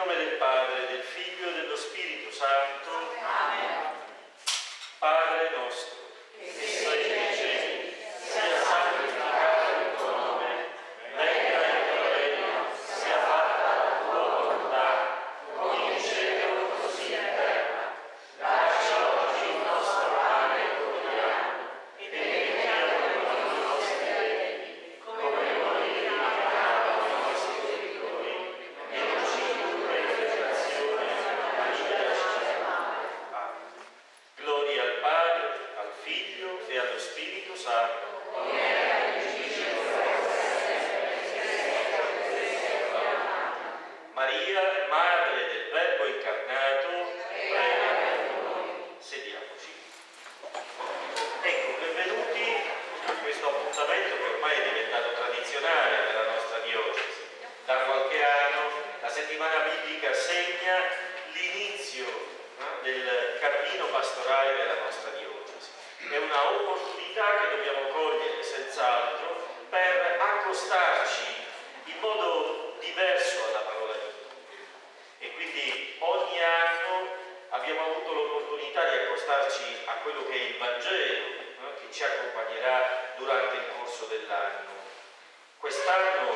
nome del Padre, del Figlio e dello Spirito Santo. Amen. Padre nostro, che sei nei cieli, sia santificato il tuo nome, venga il tuo regno, sia fatta la tua volontà, come in cielo così in terra. Dacci oggi il nostro pane quotidiano e perdoniamo i nostri debiti, come noi rimediamo ai nostri debitori, e non ci indurre in tentazione, ma liberaci dal male. Amen. Gloria al Padre, al Figlio e allo Spirito Santo. Maria, Madre del Verbo incarnato, prega per noi. Sediamoci. Ecco, benvenuti a questo appuntamento che ormai è diventato tradizionale nella nostra diocesi. Da qualche anno la settimana biblica segna l'inizio del cammino pastorale della nostra diocesi. È una opportunità che dobbiamo cogliere senz'altro per accostarci in modo diverso alla parola di Dio. E quindi ogni anno abbiamo avuto l'opportunità di accostarci a quello che è il Vangelo, che ci accompagnerà durante il corso dell'anno. Quest'anno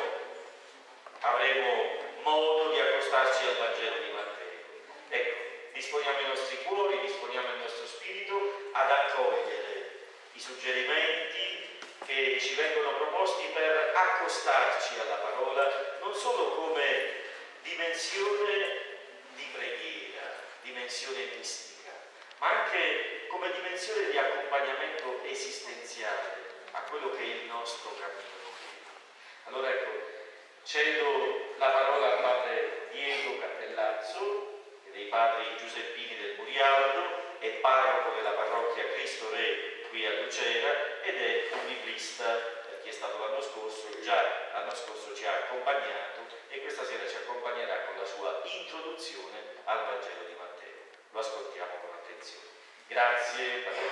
avremo modo di accostarci al Vangelo di Matteo. Ecco, disponiamo i nostri cuori, disponiamo il nostro spirito ad accogliere i suggerimenti che ci vengono proposti per accostarci alla parola, non solo come dimensione di preghiera, dimensione mistica, ma anche come dimensione di accompagnamento esistenziale a quello che è il nostro cammino. Allora ecco, cedo la parola al padre Diego Cappellazzo, dei padri Giuseppini del Burialdo, è parroco della parrocchia Cristo Re qui a Lucera ed è un biblista, chi è stato l'anno scorso, già l'anno scorso ci ha accompagnato e questa sera ci accompagnerà con la sua introduzione al Vangelo di Matteo. Lo ascoltiamo con attenzione. Grazie, padre.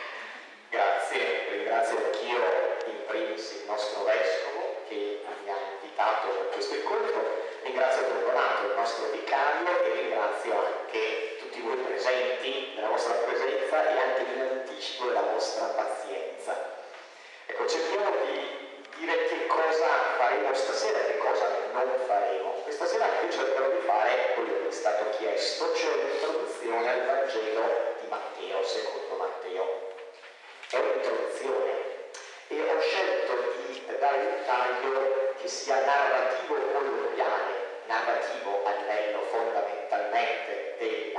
Grazie, ringrazio anch'io in primis il nostro vescovo che mi ha invitato per questo incontro, ringrazio Don Donato, il nostro vicario, e ringrazio anche tutti voi presenti della vostra presenza e anche in anticipo della vostra pazienza. Ecco, cerchiamo di dire che cosa faremo stasera e che cosa non faremo. Questa sera io cercherò di fare quello che è stato chiesto, cioè l'introduzione al Vangelo di Matteo, secondo Matteo. È un'introduzione e ho scelto di dare un taglio che sia narrativo colloquiale, narrativo a livello fondamentalmente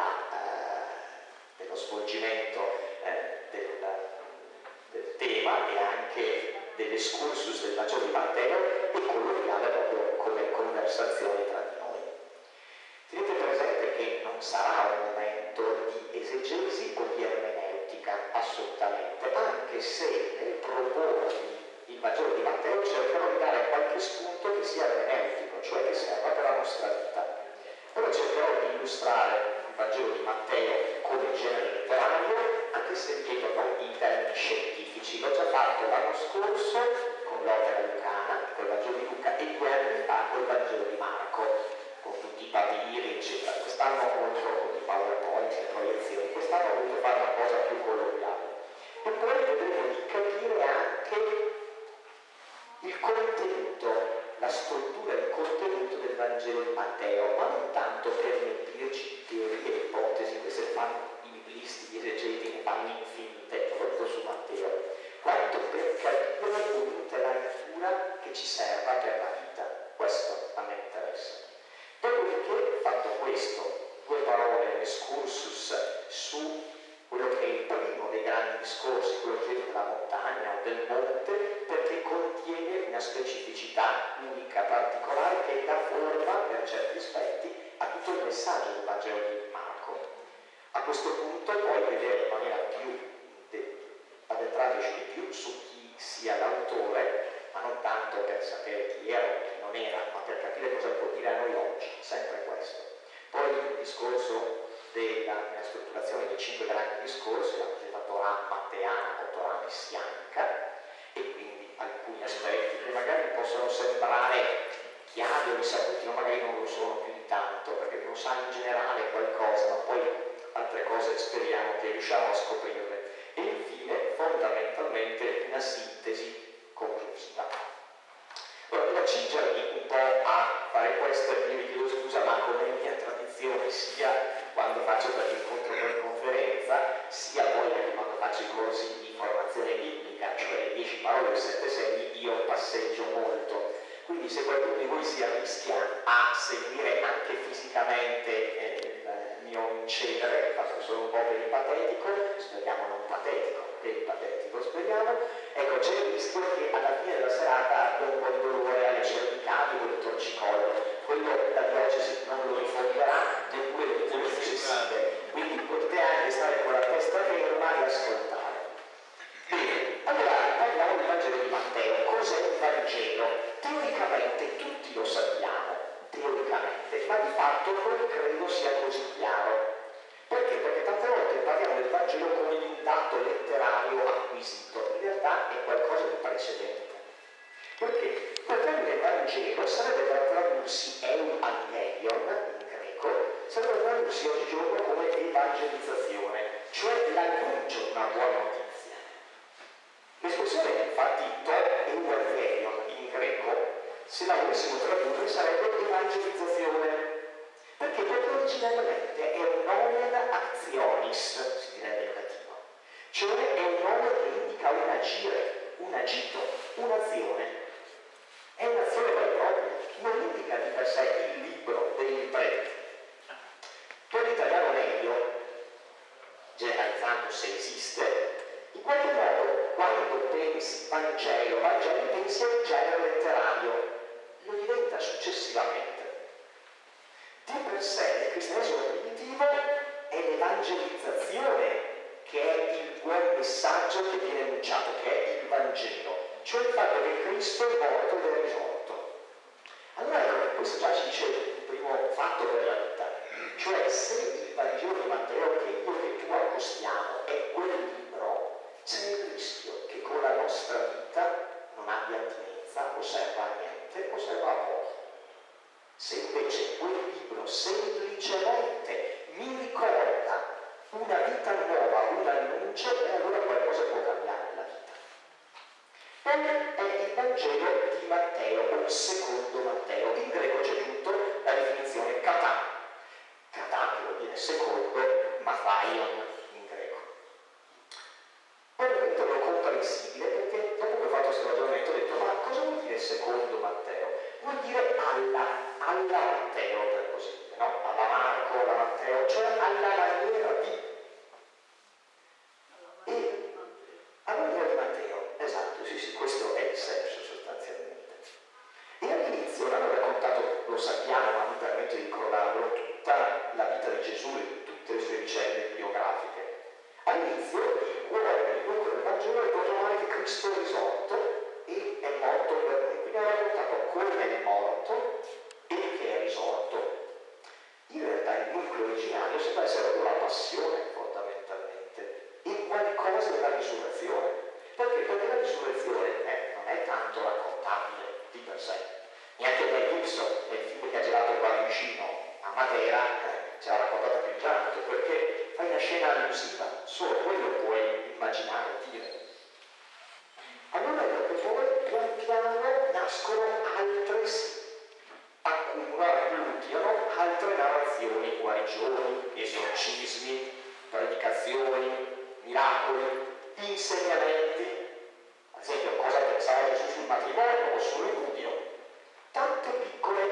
dello svolgimento del tema e anche dell'excursus del Vangelo di Matteo, e colloquiale proprio come conversazione tra di noi. Tenete presente che non sarà un momento di esegesi o di ermeneutica, assolutamente, anche se nel proporvi il Vangelo di Matteo cercherò di dare qualche spunto che sia ermeneutico, cioè che serva per la nostra vita. Però cercherò di illustrare il Vangelo di Matteo come genere letterario, anche se ripeto non in termini scientifici. L'ho già fatto l'anno scorso con l'opera lucana, con il Vangelo di Luca, e 2 anni fa con il Vangelo di Marco, con tutti i papiri, eccetera. Quest'anno ho voluto con i PowerPoint, le proiezioni, quest'anno ho voluto fare una cosa più colloquiale. E poi vedremo di capire anche il contenuto, la struttura e il contenuto del Vangelo di Matteo, ma non tanto per riempirci di teorie e ipotesi, queste fanno i biblisti, gli esegeti, che fanno infinite, soprattutto su Matteo, quanto per capire un'intelaiatura che ci serva per la vita. Questo a me interessa. Dopodiché, fatto questo, 2 parole nell'excursus su quello che è il primo dei grandi discorsi, quello che è della montagna o del monte, perché contiene una specificità unica, particolare, che dà forma, per certi aspetti, a tutto il messaggio del Vangelo di Marco. A questo punto poi vedere in maniera più addentrarci di più su chi sia l'autore, ma non tanto per sapere chi era o chi non era, ma per capire cosa può dire a noi oggi, sempre questo. Poi il discorso della strutturazione dei 5 grandi discorsi, la cosiddetta Torah matteana o Torah messianica, e quindi alcuni aspetti che magari possono sembrare chiari o risaputi, ma magari non lo sono più di tanto, perché sa in generale qualcosa, ma poi altre cose speriamo che riusciamo a scoprirle. E infine, fondamentalmente, una sintesi conclusiva. Ora, devo accingermi un po' a fare questo e vi chiedo scusa, ma come mia tradizione, sia quando faccio qualche incontro per conferenza, sia poi anche quando faccio i corsi di formazione biblica, cioè le 10 parole e 7 segni, io passeggio molto. Quindi se qualcuno di voi si arrischia a seguire anche fisicamente il mio incedere, faccio solo un po' peripatetico, speriamo non patetico, peripatetico speriamo, ecco, c'è il rischio che alla fine della serata abbia un po' di dolore alle cervicali o al torcicollo. Quello la diocesi non lo rifonderà, neppure le visioni successive, quindi potete anche stare con la testa ferma e ascoltare. Bene, allora parliamo del Vangelo di Matteo. Cos'è il Vangelo? Teoricamente tutti lo sappiamo, teoricamente, ma di fatto non credo sia così chiaro. Perché? Perché tante volte parliamo del Vangelo come di un dato letterario acquisito, in realtà è qualcosa di precedente. Perché? Perché il Vangelo sarebbe da tradursi euangelion in greco, sarebbe da tradursi oggigiorno come evangelizzazione, cioè l'annuncio di una buona notizia. L'espressione infatti to euangelion in greco, se la volessimo tradurre, sarebbe evangelizzazione. Perché? Perché originariamente è un nomen actionis, si direbbe in latino, cioè è un nome che indica un agire, un agito, un'azione. È un'azione vera e propria, non indica di per sé il libro dei libretti. Per l'italiano medio, generalizzando se esiste, in qualche modo quando pensi Vangelo, pensi al genere letterario, lo diventa successivamente. Di per sé il cristianesimo primitivo è l'evangelizzazione che è il buon messaggio che viene annunciato, che è il Vangelo, cioè il fatto che Cristo è morto ed è risorto. Allora ecco, questo già ci dice il primo fatto per la vita, cioè se il Vangelo di Matteo che io e tu accostiamo è quel libro, c'è il rischio che con la nostra vita non abbia attinenza o serva a niente o serva a poco. Se invece quel libro semplicemente mi ricorda una vita nuova, un annuncio, e allora qualcosa può cambiare nella vita. Poi è il Vangelo di Matteo, o secondo Matteo. In greco c'è giunto la definizione kata. Kata che vuol dire secondo, mathaion in greco. Poi ovviamente è comprensibile perché dopo che ho fatto questo ragionamento ho detto ma cosa vuol dire secondo Matteo? Vuol dire alla Matteo per così dire, no? Alla Marco, alla Matteo, cioè alla maniera di. E alla maniera di Matteo, esatto, sì, questo è il senso sostanzialmente. E all'inizio l'hanno raccontato, lo sappiamo, ma mi permetto di ricordarlo, tutta la vita di Gesù e tutte le sue vicende biografiche. All'inizio il cuore, il nucleo del Vangelo è proclamare che Cristo è risorto e è morto per noi. Quindi ha raccontato come è morto e che è risorto. In realtà il nucleo originario sembra essere la passione fondamentalmente e qualcosa della risurrezione. Perché? Perché la risurrezione non è tanto raccontabile di per sé. Neanche Mel Gibson, nel film che ha girato qua vicino a Matera, ce l'ha raccontata più in tanto, perché fai una scena allusiva, solo quello puoi immaginare e dire. Allora perché poi pian piano nascono altre, agglutino altre narrazioni, guarigioni, esorcismi, predicazioni, miracoli, insegnamenti. Ad esempio, cosa pensava Gesù sul matrimonio o sull'ecudio? Tante piccole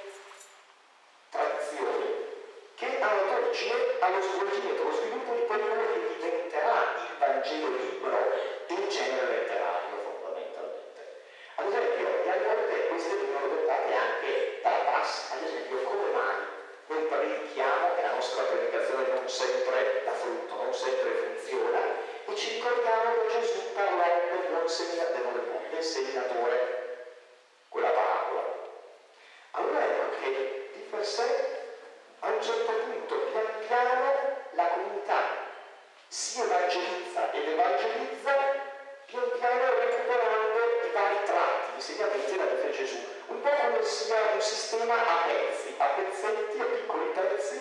tradizioni che hanno origine allo svolgimento, allo sviluppo di quello che diventerà il Vangelo libero e il genere letterario fondamentalmente. Ad esempio, a volte queste vengono dettate anche dalla prassi. Ad esempio, come mai noi predichiamo e la nostra predicazione non sempre dà frutto, non sempre funziona, e ci ricordiamo che Gesù parlò del seminatore, quella parabola. Allora ecco che di per sé a un certo punto pian piano la comunità si evangelizza ed evangelizza pian piano recuperando i vari tratti, gli insegnamenti della vita di Gesù, un po' come sia un sistema a pezzi, a pezzetti, a piccoli pezzi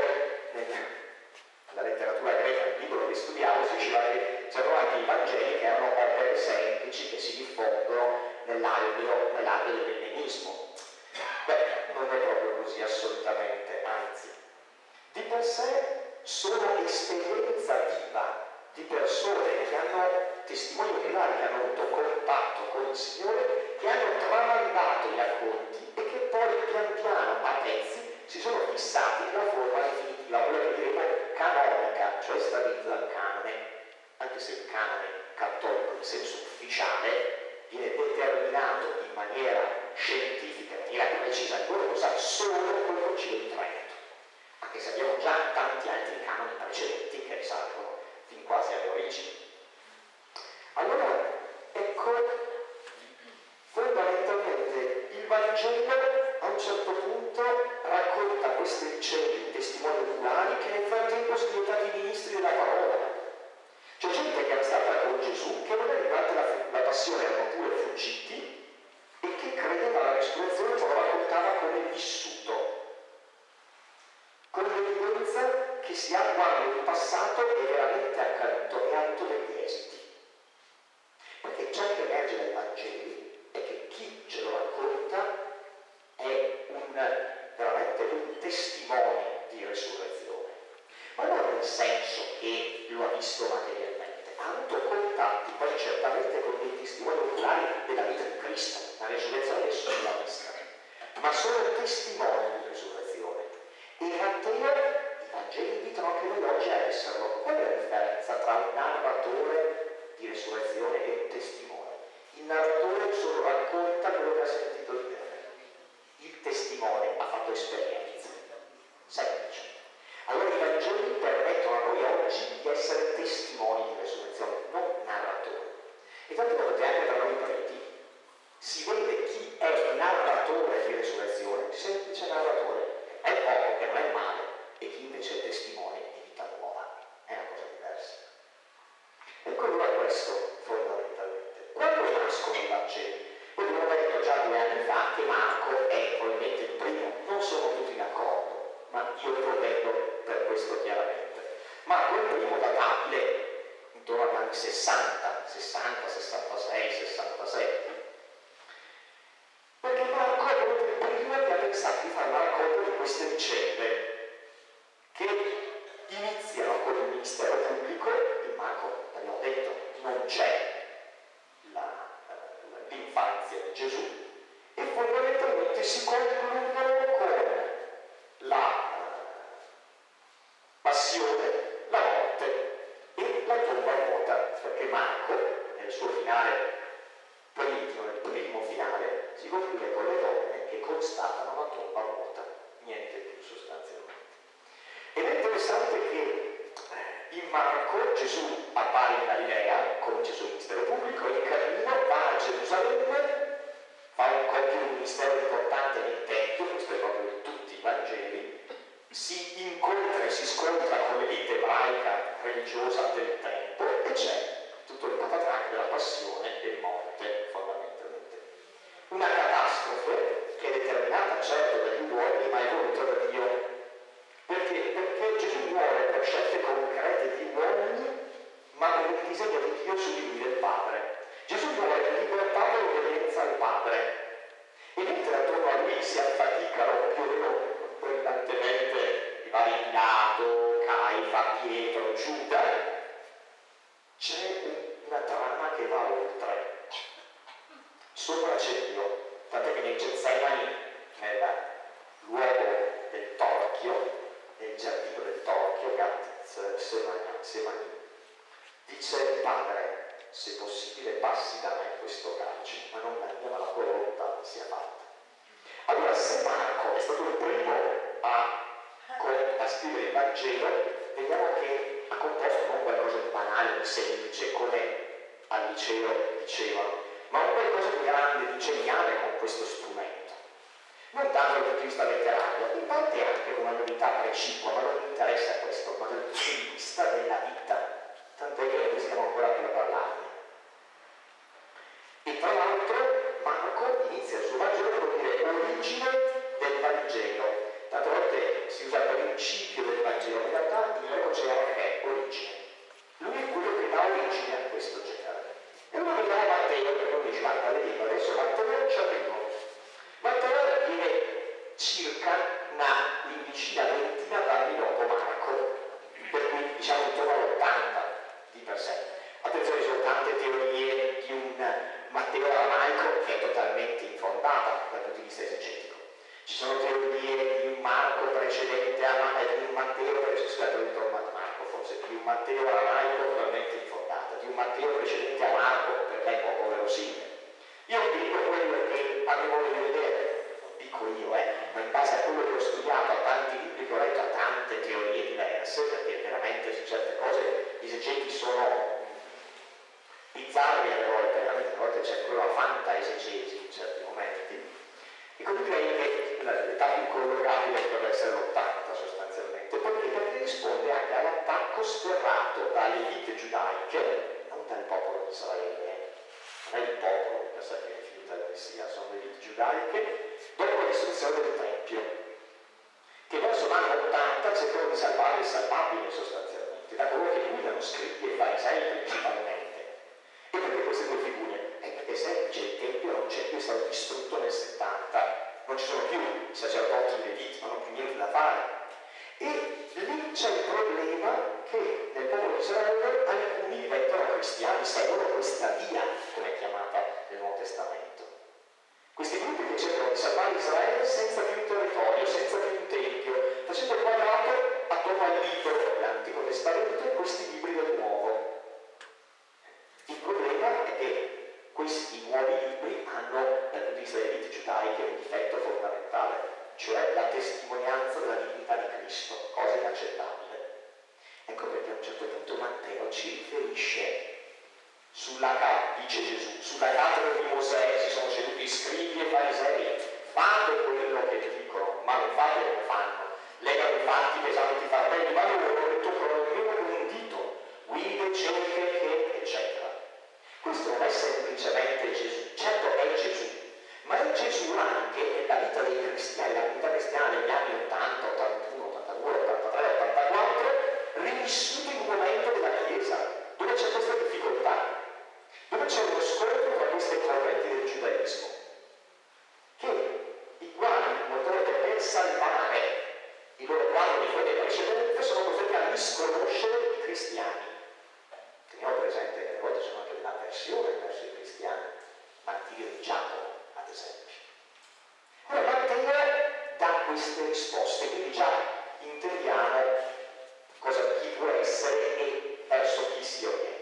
nella letteratura greca, nel libro che studiavo, si diceva che c'erano anche i Vangeli che erano opere semplici che si diffondono nell'alveo dell'ellenismo. Beh, non è proprio così assolutamente, anzi. Di per sé sono esperienza viva di persone che hanno testimoni oculari, che hanno avuto contatto con il Signore, che hanno tramandato i racconti e che poi pian piano, a pezzi, si sono fissati nella forma definitiva, quella che diremo canonica, cioè stabilizza il canone, anche se il canone cattolico in senso ufficiale viene determinato in maniera scientifica, in maniera precisa e rigorosa solo col Concilio di Trento, anche se abbiamo già tanti altri canoni precedenti che risalgono fin quasi alle origini. Allora, ecco, fondamentalmente il Vangelo a un certo punto racconta queste vicende di testimoni oculari che nel frattempo sono diventati ministri della parola. C'è gente che era stata con Gesù, che magari durante la passione erano pure fuggiti e che credeva alla resurrezione, ce lo raccontava come vissuto, con l'evidenza che si ha quando il passato è veramente accaduto e ha avuto degli esiti. Perché ciò che emerge dai Vangeli è che chi ce lo racconta è veramente un testimone di resurrezione, ma non nel senso che lo ha visto materialmente, ha avuto contatti poi certamente con dei testimoni oculari della vita di Cristo. La resurrezione nessuno l'ha vista, ma sono testimoni di resurrezione. E Matteo, i Vangeli invitano anche noi oggi a esserlo. Qual è la differenza tra un narratore di resurrezione e un testimone? Il narratore solo racconta quello che ha sentito dire. Il testimone ha fatto esperienze. Semplice. Allora i Vangeli permettono a noi oggi di essere testimoni di resurrezione, non narratori. E tante volte anche tra noi preti si vede chi è il narratore di resurrezione, semplice narratore, è poco, che non è male, e chi invece è testimone di vita nuova. È una cosa diversa. Ecco allora questo fondamentalmente. Quando nascono i Vangeli? Noi abbiamo detto già 2 anni fa che Marco è probabilmente il primo, non sono tutti d'accordo, ma io provvedo per questo chiaramente. Marco è il primo databile intorno agli anni 60, 66, 67. Perché Marco è uno dei primi che ha pensato di fare una raccolta di queste vicende che iniziano con il ministero pubblico. In Marco, abbiamo detto, non c'è l'infanzia di Gesù, e fondamentalmente si concludono con la passione, la morte e la tomba vuota, perché Marco nel suo finale politico, nel primo finale, si conclude con le donne che constatano la tomba vuota, niente più sostanzialmente. Ed è interessante che in Marco Gesù appare in Galilea, comincia il suo ministero pubblico, in cammino va a Gerusalemme, compie un ministero importante nel Tempio, questo è proprio di tutti i Vangeli, si incontra e si scontra con l'elite ebraica religiosa del tempo e c'è tutto il patatrac della passione e morte, fondamentalmente. Una catastrofe che è determinata certo dagli uomini, ma è voluta da Dio. Perché Gesù muore per scelte concrete di uomini, ma con il disegno di Dio su di lui del Padre. Gesù muore in libertà e obbedienza al Padre. E mentre attorno a lui si affaticano più o meno brillantemente i vari Pilato, Caifa, Pietro, Giuda, c'è una trama che va oltre. Sopra c'è Dio, tant'è che nei Getsemani, nel luogo del torchio, nel giardino del torchio, Gat Semani, dice il Padre: se possibile passi da me questo calice, ma non la mia, ma la tua volontà sia fatta. Allora, se Marco è stato il primo a scrivere il Vangelo, vediamo che ha composto non qualcosa di banale, di semplice, come al liceo dicevano, ma un qualcosa di grande, di geniale con questo strumento. Non tanto dal punto di vista letterario, in parte anche con una novità precipua, ma non mi interessa questo, ma dal punto di vista della vita, tant'è che noi siamo ancora qui a parlarne. E tra l'altro Marco inizia il suo Vangelo con dire origine del Vangelo. Tante volte si usa il principio del un Matteo aramaico totalmente infondata, di un Matteo precedente a Marco perché è poco verosimile. Io dico quello che avevo da vedere, non dico io, ma in base a quello che ho studiato, a tanti libri che ho letto, a tante teorie diverse, perché veramente su certe cose gli esegeti sono bizzarri alle volte, veramente a volte c'è quella fantaesegesi in certi momenti. E quindi direi che l'età più collocabile dovrebbe essere l'80 sostanzialmente, perché risponde anche all'attacco sferrato dalle elite giudaiche, non dal popolo di Israele, non è il popolo per sé che rifiuta il Messia, sono le elite giudaiche, dopo la distruzione del Tempio, che verso l'anno 80 cercano di salvare il salvabile sostanzialmente, da coloro che guidano scritti e farisei principalmente. E perché queste due figure? Perché è semplice, il Tempio non c'è più, è stato distrutto nel 70, non ci sono più i sacerdoti, i leviti, non hanno più niente da fare. E lì c'è il problema che nel popolo di Israele alcuni diventano cristiani, seguono questa via, come è chiamata nel Nuovo Testamento. Questi gruppi che cercano di salvare Israele senza più un territorio, senza più un tempio, facendo quadrato attorno al libro dell'Antico Testamento e questi libri del Nuovo. Il problema è che questi nuovi libri hanno, dal punto di vista delle elite giudaiche, un difetto fondamentale, cioè la testimonianza della divinità di Cristo, cosa inaccettabile. Ecco perché a un certo punto Matteo ci riferisce dice Gesù, sulla cattedra di Mosè si sono seduti scribi e farisei, fate quello che ti dicono, ma non fate come fanno, legano infatti pesanti fardelli, ma loro ne toccano nemmeno con un dito, guide, cieche, eccetera. Questo non è semplicemente Gesù, certo è Gesù, ma è Gesù anche nella vita dei cristiani, la vita cristiana degli anni 80, 81, 82, 83, 84, rivissuti in un momento della Chiesa, dove c'è questa difficoltà, dove c'è uno scontro tra queste correnti del giudaismo, i quali molte volte per salvare il loro quadro di fede precedente sono costretti a misconoscere i cristiani. Teniamo presente che a volte c'è anche dell'avversione verso i cristiani, martirio di Giacomo, ad esempio. Ora Matteo dà queste risposte, quindi già intendiamo chi può essere e verso chi si orienta.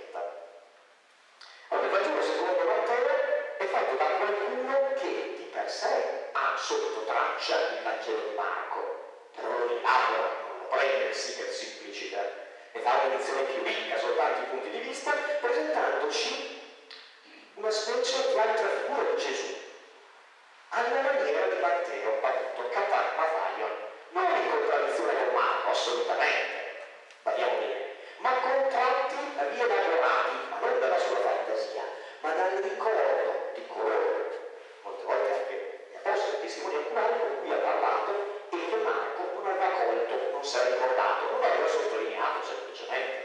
Allora, il Vangelo secondo Matteo è fatto da qualcuno che di per sé ha sotto traccia il Vangelo di Marco, però lo elabora, non lo prende sic et simpliciter, ne fa un'edizione più ricca soltanto i punti di vista, presentandoci una specie di altra figura di Gesù, alla maniera di Matteo, appunto, Catarmafaion, non in contraddizione con Marco, assolutamente, badiamo bene, ma con tratti rielaborati, ma non dalla sua fantasia, ma dal ricordo di coloro, molte volte anche gli apostoli, testimoni oculari con cui ha parlato e che Marco non aveva colto, non si era ricordato, non aveva sottolineato semplicemente.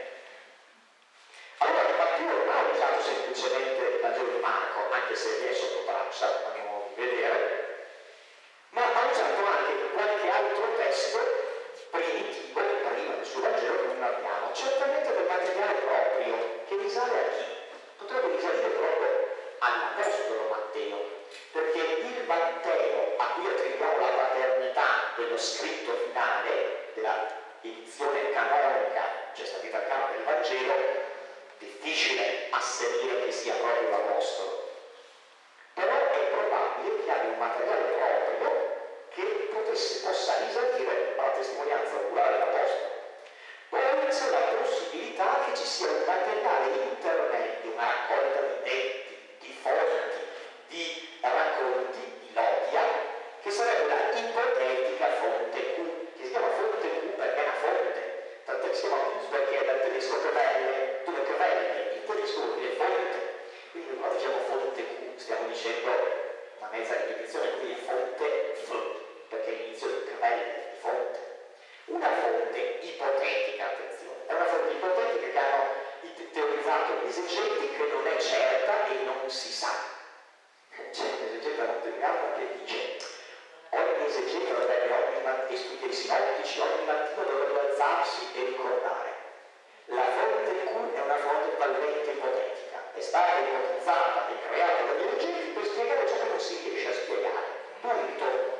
Allora Matteo non ha usato semplicemente il Vangelo di Marco, anche se vi è sotto traccia, andiamo a vedere, ma ha usato anche qualche altro testo primitivo, prima del suo Vangelo, che non abbiamo, certamente del materiale proprio, che risale a chi? Potrebbe risalire proprio all'Apostolo Matteo, perché il Matteo a cui attribuiamo la paternità dello scritto finale, della edizione canonica, cioè stabilita al canone del Vangelo, difficile asserire che sia proprio l'Apostolo. Però è probabile che abbia un materiale proprio che possa risalire alla testimonianza oculare dell'Apostolo. Poi c'è la possibilità che ci sia un materiale intermedio, una raccolta di detti, di fonti, di racconti, di logia, che sarebbe la ipotetica fonte Q, che si chiama fonte Q perché è una fonte, tanto che si chiama Q perché è dal tedesco Quelle, dove Quelle in tedesco vuol dire fonte. Quindi quando diciamo fonte Q stiamo dicendo una mezza ripetizione, quindi fonte F, perché l'inizio di Quelle, di fonte. Una fonte ipotetica, attenzione, è una fonte ipotetica che hanno teorizzato gli esegeti, che non è certa e non si sa. C'è l'esegeta Montegamma che dice ogni esegeta dovrebbe, e studi dei sinottici, ogni mattino dovrebbe alzarsi e ricordare. La fonte Q è una fonte totalmente ipotetica, è stata ipotizzata e creata dagli esegeti per spiegare ciò che non si riesce a spiegare.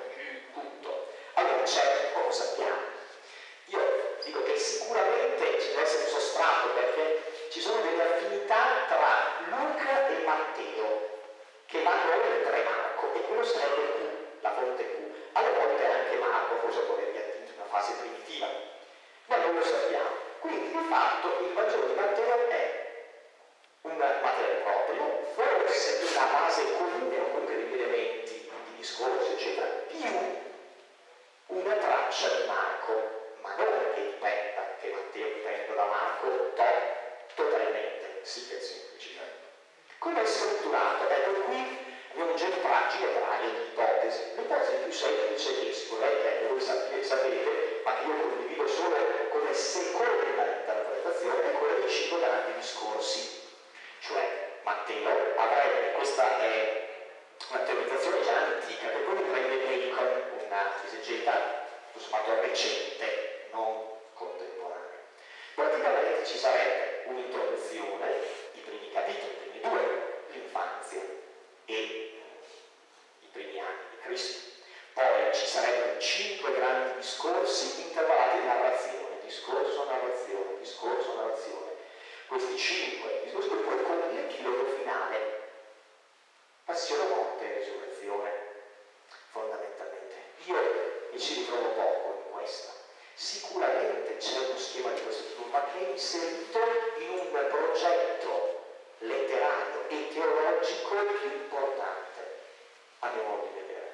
Punto. Allora, certo, lo sappiamo. Io dico che sicuramente ci deve essere un sostrato, perché ci sono delle affinità tra Luca e Matteo che vanno oltre Marco, e quello sarebbe Q, la fonte Q. Alle volte anche Marco forse può avervi attinto in una fase primitiva, ma non lo sappiamo. Quindi di fatto il Vangelo di Matteo è un materiale proprio, forse una base comune o comunque degli elementi di discorso, eccetera, più una traccia di Marco, ma non che dipenda, che Matteo dipenda da Marco totalmente, sì che è semplice. Come è strutturato? Ecco, qui abbiamo un generale di ipotesi. L'ipotesi più semplice che sicuramente voi sapete, ma che io condivido solo come seconda interpretazione, è quella dei 5 grandi discorsi. Cioè Matteo avrebbe, questa è una teorizzazione già antica che poi prende Bacon, una esegeta tutto sommato recente, non contemporanea. Praticamente ci sarebbe un'introduzione, i primi capitoli, i primi due, l'infanzia e i primi anni di Cristo. Poi ci sarebbero 5 grandi discorsi intervallati in narrazione, discorso, narrazione, discorso, narrazione. Questi 5 discorsi poi con l'epilogo finale, passione, morte e risurrezione, fondamentalmente. Io mi ci ritrovo poco in questa. Sicuramente c'è uno schema di questo tipo, ma che è inserito in un progetto letterario e teologico più importante, a mio modo di vedere.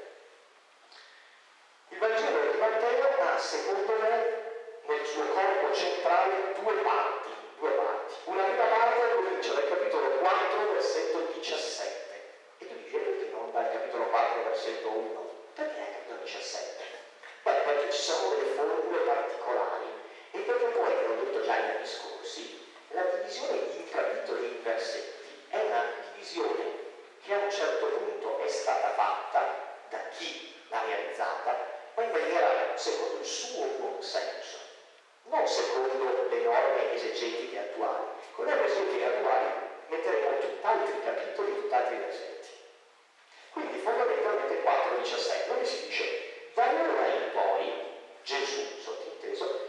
Il Vangelo di Matteo ha, secondo me, nel suo corpo centrale due parti. Una prima parte comincia dal capitolo 4, versetto 17. E tu dici, perché non dal capitolo 4, versetto 1? Perché è il capitolo 17? Beh, perché ci sono delle formule particolari e perché poi, come ho detto già in discorsi, la divisione in capitoli e in versetti è una divisione che a un certo punto è stata fatta da chi l'ha realizzata, ma in maniera secondo il suo buon senso, non secondo le norme esegetiche attuali. Con le norme esegetiche attuali metteremo tutt'altri capitoli, tutt'altri versetti. Quindi fondamentalmente 4,17, dove si dice: da allora in poi Gesù, sottinteso,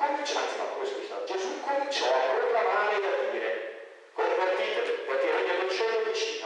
Gesù cominciò a proclamare e a dire: convertitevi, perché il regno del cielo è vicino.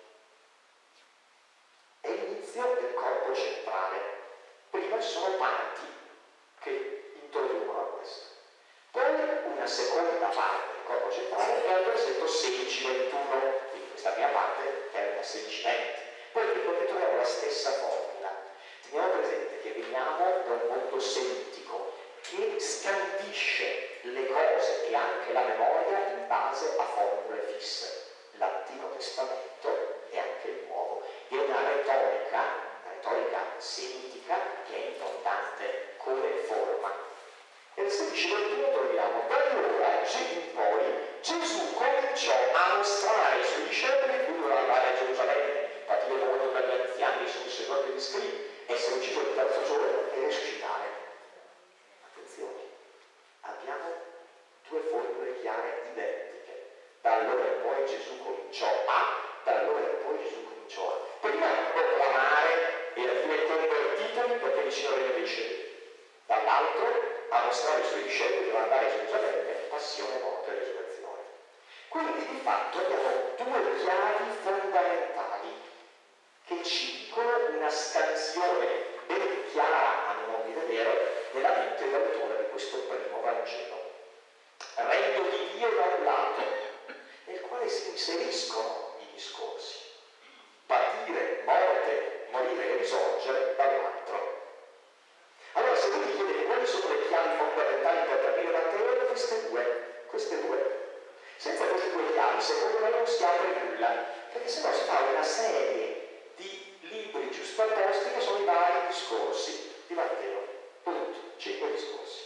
È l'inizio del corpo centrale. Prima ci sono parti che introducono a questo. Poi una seconda parte del corpo centrale è al versetto 16-21, quindi questa prima parte termina 16-20. Poi ritroviamo la stessa formula. Teniamo presente che veniamo da un mondo semitico che scandisce le cose e anche la memoria in base a formule fisse. L'Antico Testamento e anche il Nuovo. È una retorica semitica che è importante come forma. E nel 16-21 troviamo: da allora in poi Gesù cominciò a mostrare ai suoi discepoli che lui doveva andare a Gerusalemme, patire molto per gli anziani, i suoi seguaci di scrivi, essere ucciso il terzo giorno e risuscitare. Attenzione, abbiamo due formule chiare identiche. Da allora in poi Gesù cominciò da allora in poi Gesù cominciò a. Prima proclamare e a dire: convertitevi perché vicino al regno dei cieli. Dall'altro a mostrare ai suoi discepoli che doveva andare a Gerusalemme, passione, morte e risurrezione. Quindi di fatto abbiamo due chiavi fondamentali che ci dicono una scansione ben chiara, a mio modo di vedere, della mente d'autore di questo primo Vangelo. Regno di Dio da un lato, nel quale si inseriscono i discorsi. Patire, morte, morire e risorgere dall'altro. Allora, se voi mi chiedete quali sono le chiavi fondamentali per capire Matteo, queste due. Senza queste due chiavi, secondo me non si apre nulla, perché sennò si fa una serie di libri giustapposti che sono i vari discorsi di Matteo. Punto. 5 discorsi.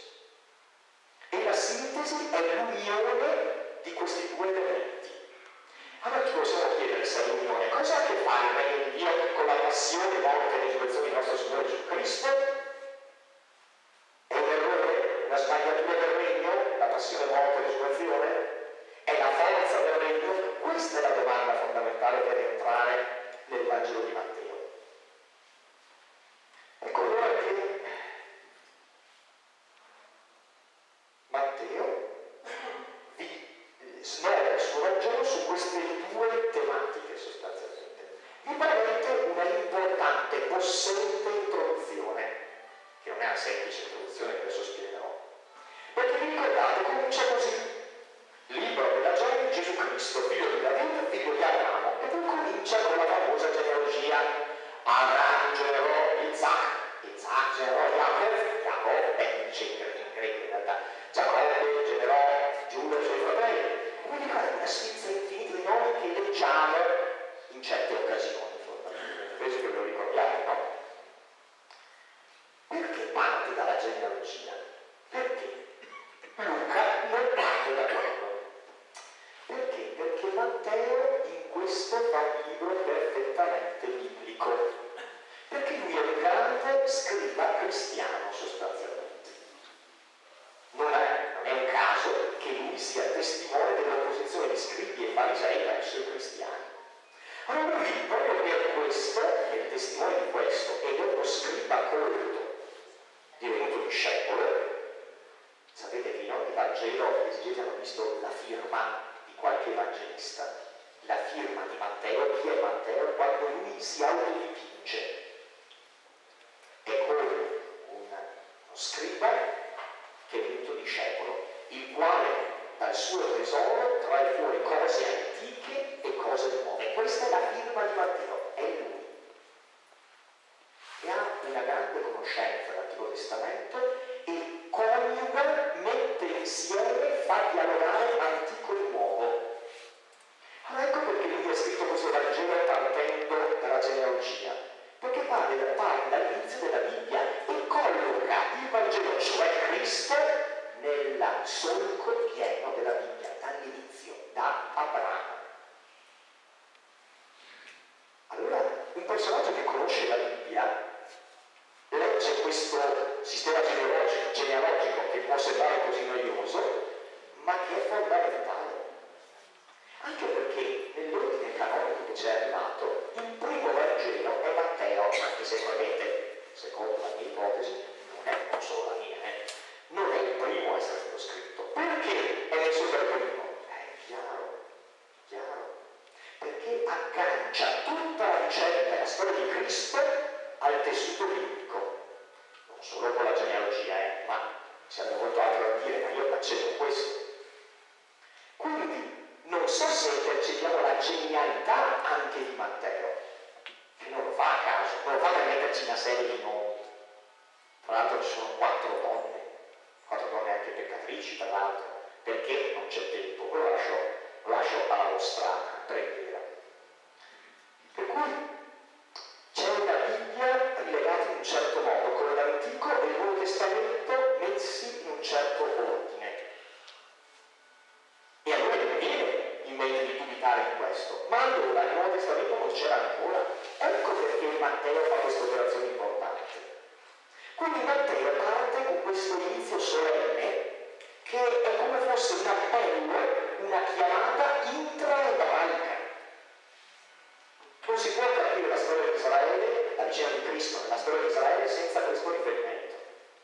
E la sintesi è l'unione di questi due elementi. Allora ci possiamo chiedere se è l'unione. Cosa ha a che fare il regno di Dio con la passione, morte e risurrezione di nostro Signore Gesù Cristo? È un errore? Una sbagliatura del regno? La passione, morte e risurrezione? È la forza del regno? Questa è la domanda fondamentale per entrare nel Vangelo di Matteo. Ecco allora che Matteo snova il suo Vangelo su queste due tematiche sostanzialmente. Mi permette una importante, possente introduzione, che non è una semplice introduzione che adesso spiegherò. Perché vi ricordate, comincia così. Libro della gioia di Gesù Cristo, figlio di Davide, figlio di Abramo, e poi comincia con la famosa genealogia. Abramo generò Isaac generò Giacobbe, dice in greco in realtà, Giacobbe generò Giuda e i suoi fratelli. Quindi qua è una sfilza infinita di nomi che leggiamo in certe occasioni, fondamentalmente. Penso che ve lo ricordiate, no? Perché parte dalla genealogia? Perché Luca non parte da quello. Perché? Perché Matteo in questo fa un libro perfettamente biblico. Perché lui è un grande scriba cristiano sostanzialmente. Non è un caso che lui sia testimone dell'opposizione di scribi e farisei verso i cristiani. Allora lui, proprio per questo, è il testimone di questo, ed è uno scriba colto, divenuto discepolo. Sapete che in ogni Vangelo gli esegeti hanno visto la firma di qualche evangelista. La firma di Matteo, chi è Matteo? Quando lui si autodipinge. È come uno scriba che è venuto discepolo, il quale dal suo tesoro trae fuori cose antiche e cose nuove. Questa è la firma di Matteo, è lui. E ha una grande conoscenza dell'Antico Testamento e coniuga, mette insieme, fa dialogare antico e nuovo. Allora ecco perché lui ha scritto questo Vangelo partendo dalla genealogia, perché parte dall'inizio della Bibbia e colloca il Vangelo, cioè Cristo, nel solco pieno della Bibbia, dall'inizio, da Abramo. Allora, un personaggio che conosce la Bibbia legge questo sistema genealogico che può sembrare così noioso, ma che è fondamentale. Anche perché nell'ordine canonico che ci è arrivato, il primo Vangelo è Matteo, anche se probabilmente, secondo la mia ipotesi, non solo la mia, non è il primo a essere stato scritto. Perché è messo per primo? È chiaro. Perché aggancia tutta la vicenda della storia di Cristo al tessuto biblico. Non solo con la genealogia, ma ci hanno molto altro da dire, ma io accetto questo. Quindi, non so se percepiamo la genialità anche di Matteo, che non lo fa a caso, non lo fa per metterci una serie di nomi. Tra l'altro ci sono 4 donne anche peccatrici, tra l'altro, perché non c'è tempo, lo lascio alla vostra preghiera. Per cui c'è una Bibbia rilegata in un certo modo, con l'Antico e il Nuovo Testamento messi in un certo ordine. E allora non viene in mente di dubitare in questo. Ma allora il Nuovo Testamento non c'era ancora. Ecco perché Matteo fa questa operazione importante. Quindi Matteo parte con questo inizio solenne che è come fosse un appello, una chiamata intraebraica. Non si può capire la storia di Israele, la vicenda di Cristo nella storia di Israele senza questo riferimento.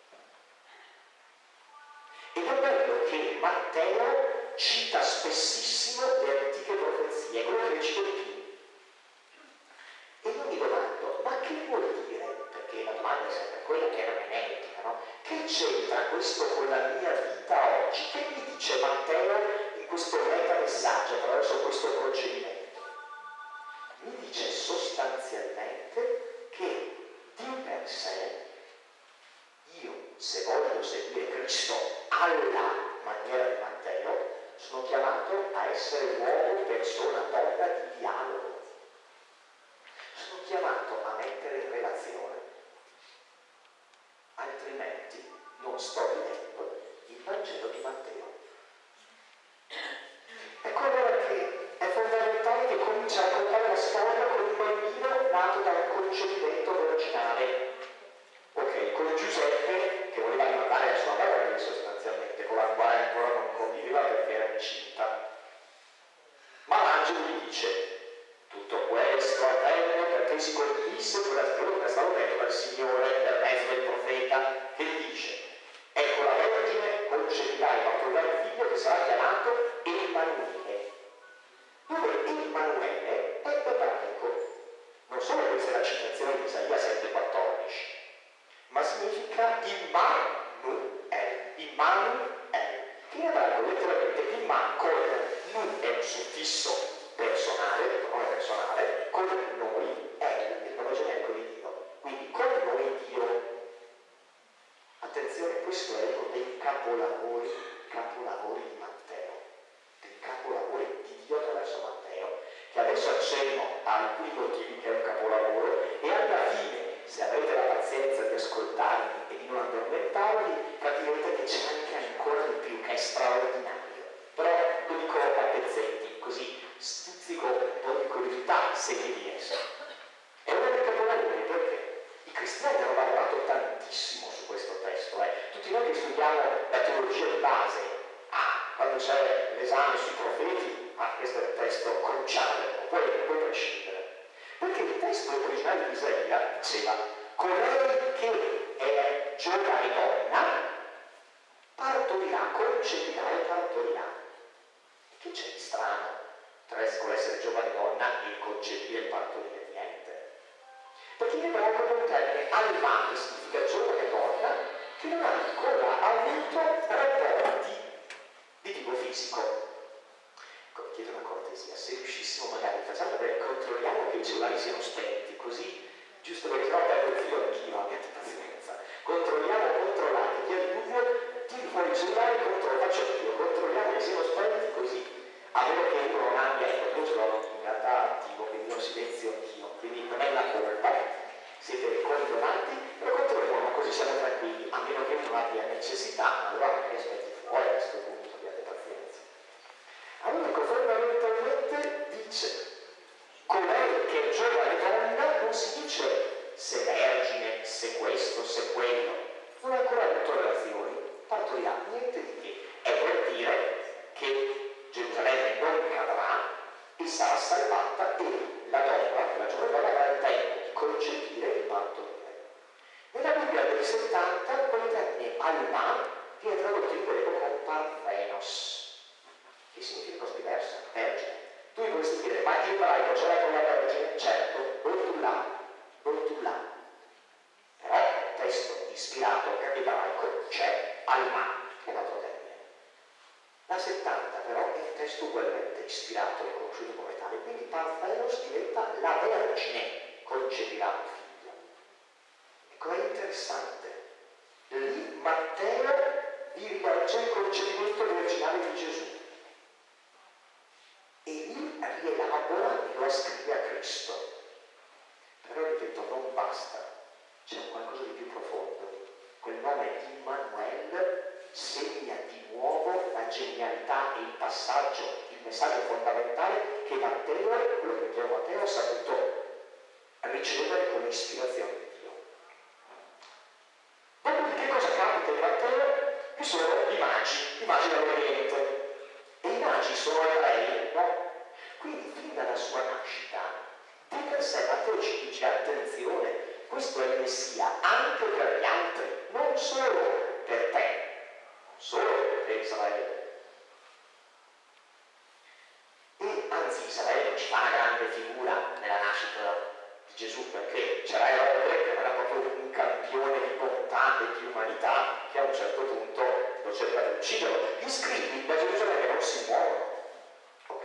Ed è bello che Matteo cita spessissimo le antiche profezie, quello che ne cito di più. E io mi domando, ma che vuol dire? Perché la domanda è sempre quella che è ermeneutica, no? Che c'entra questo con la mia vita oggi? Che mi dice Matteo in questo metamessaggio attraverso questo procedimento? Mi dice sostanzialmente che di per sé io, se voglio seguire Cristo alla maniera di Matteo, sono chiamato a essere uomo, persona, donna di dialogo. Sono chiamato a mettere in relazione. Altrimenti non sto vivendo il Vangelo di Matteo. Ecco allora che è fondamentale che cominci a raccontare la storia con un bambino nato da un concepimento virginale. Ok, con Giuseppe che voleva rimandare la sua moglie sostanzialmente, con la quale ancora non conviveva perché era incinta. Ma l'angelo gli dice: che in ebraico letteralmente il ma con nu è un suffisso personale, il pronome personale, con noi è il nome generico di Dio. Quindi con noi Dio. Attenzione, questo è uno dei capolavori di Matteo, dei capolavori di Dio attraverso Matteo, che adesso accenno a alcuni motivi che è un capolavoro e alla fine, se avrete la pazienza di ascoltarmi e di non addormentarvi, capirete che c'è anche ancora di più, che è straordinario. Però lo dico a pezzetti, così stuzzico un po' di curiosità se vi riesco. È uno dei capolavori perché i cristiani hanno lavorato tantissimo su questo testo. Tutti noi che studiamo la teologia di base, quando c'è l'esame sui profeti, questo è un testo cruciale, non puoi prescindere. Perché il testo originale di Isaia diceva: colei che è giovane donna partorirà, concepirà e partorirà. Che c'è di strano tra l'essere giovane donna e concepire e partorire? Niente. Perché in ebraico è un termine alma, che significa giovane donna, che non ha ancora avuto rapporti di tipo fisico. Ecco, chiedo una cortesia, se riuscissimo magari, controlliamo che i cellulari siano spenti, così, giusto perché no perdo il filo anch'io, abbiate pazienza. Controllate, chi ha il dubbio, tiri fuori il cellulare, faccio anch'io, controlliamo che siano spenti, così, a meno che uno non abbia, io ce l'ho in realtà attivo, quindi lo silenzio anch'io, quindi non è una colpa, siete condonati, però controlliamo così siamo tranquilli, a meno che uno abbia necessità, allora magari aspetti fuori a questo punto, abbiate pazienza. Allora fondamentalmente dice: colei che è giovane donna, non si dice se vergine, se questo, se quello, non ha ancora avuto relazioni, partorirà, niente di che, è per dire che Gerusalemme non cadrà e sarà salvata e la donna, la giovane donna, avrà il tempo di concepire e di partorire. Nella Bibbia dei 70 quel termine alma viene tradotto in greco con parthenos, che significa cosa diversa, vergine. Tu mi potresti dire, ma in ebraico c'è la parola vergine? Certo, Boltullah. Però nel testo ispirato ebraico c'è alma, che è un altro termine. La 70 però è un testo ugualmente ispirato e conosciuto come tale, quindi parthenos diventa la vergine concepirà un figlio. Ecco, è interessante. Lì Matteo vi rilancia il concepimento virginale di Gesù e lì rielabora e lo ascrive a Cristo. Però ripeto, non basta, c'è qualcosa di più profondo. Quel nome Immanuel segna di nuovo la genialità e il passaggio, il messaggio fondamentale che Matteo, quello che chiama Matteo, ha saputo ricevere come ispirazione di Dio. Dopodiché cosa capita in Matteo? Che sono i magi dell'Oriente. E i magi sono ebrei? No. Quindi fin dalla sua nascita, di per sé Matteo ci dice: attenzione, questo è il Messia anche per gli altri, non solo per te, non solo per Israele. E anzi Israele non ci fa una grande figura nella nascita di Gesù, perché c'era Erode che non era proprio un campione di bontà e di umanità, che a un certo punto lo cerca di ucciderlo. Gli scribi da Gerusalemme non si muovono, ok?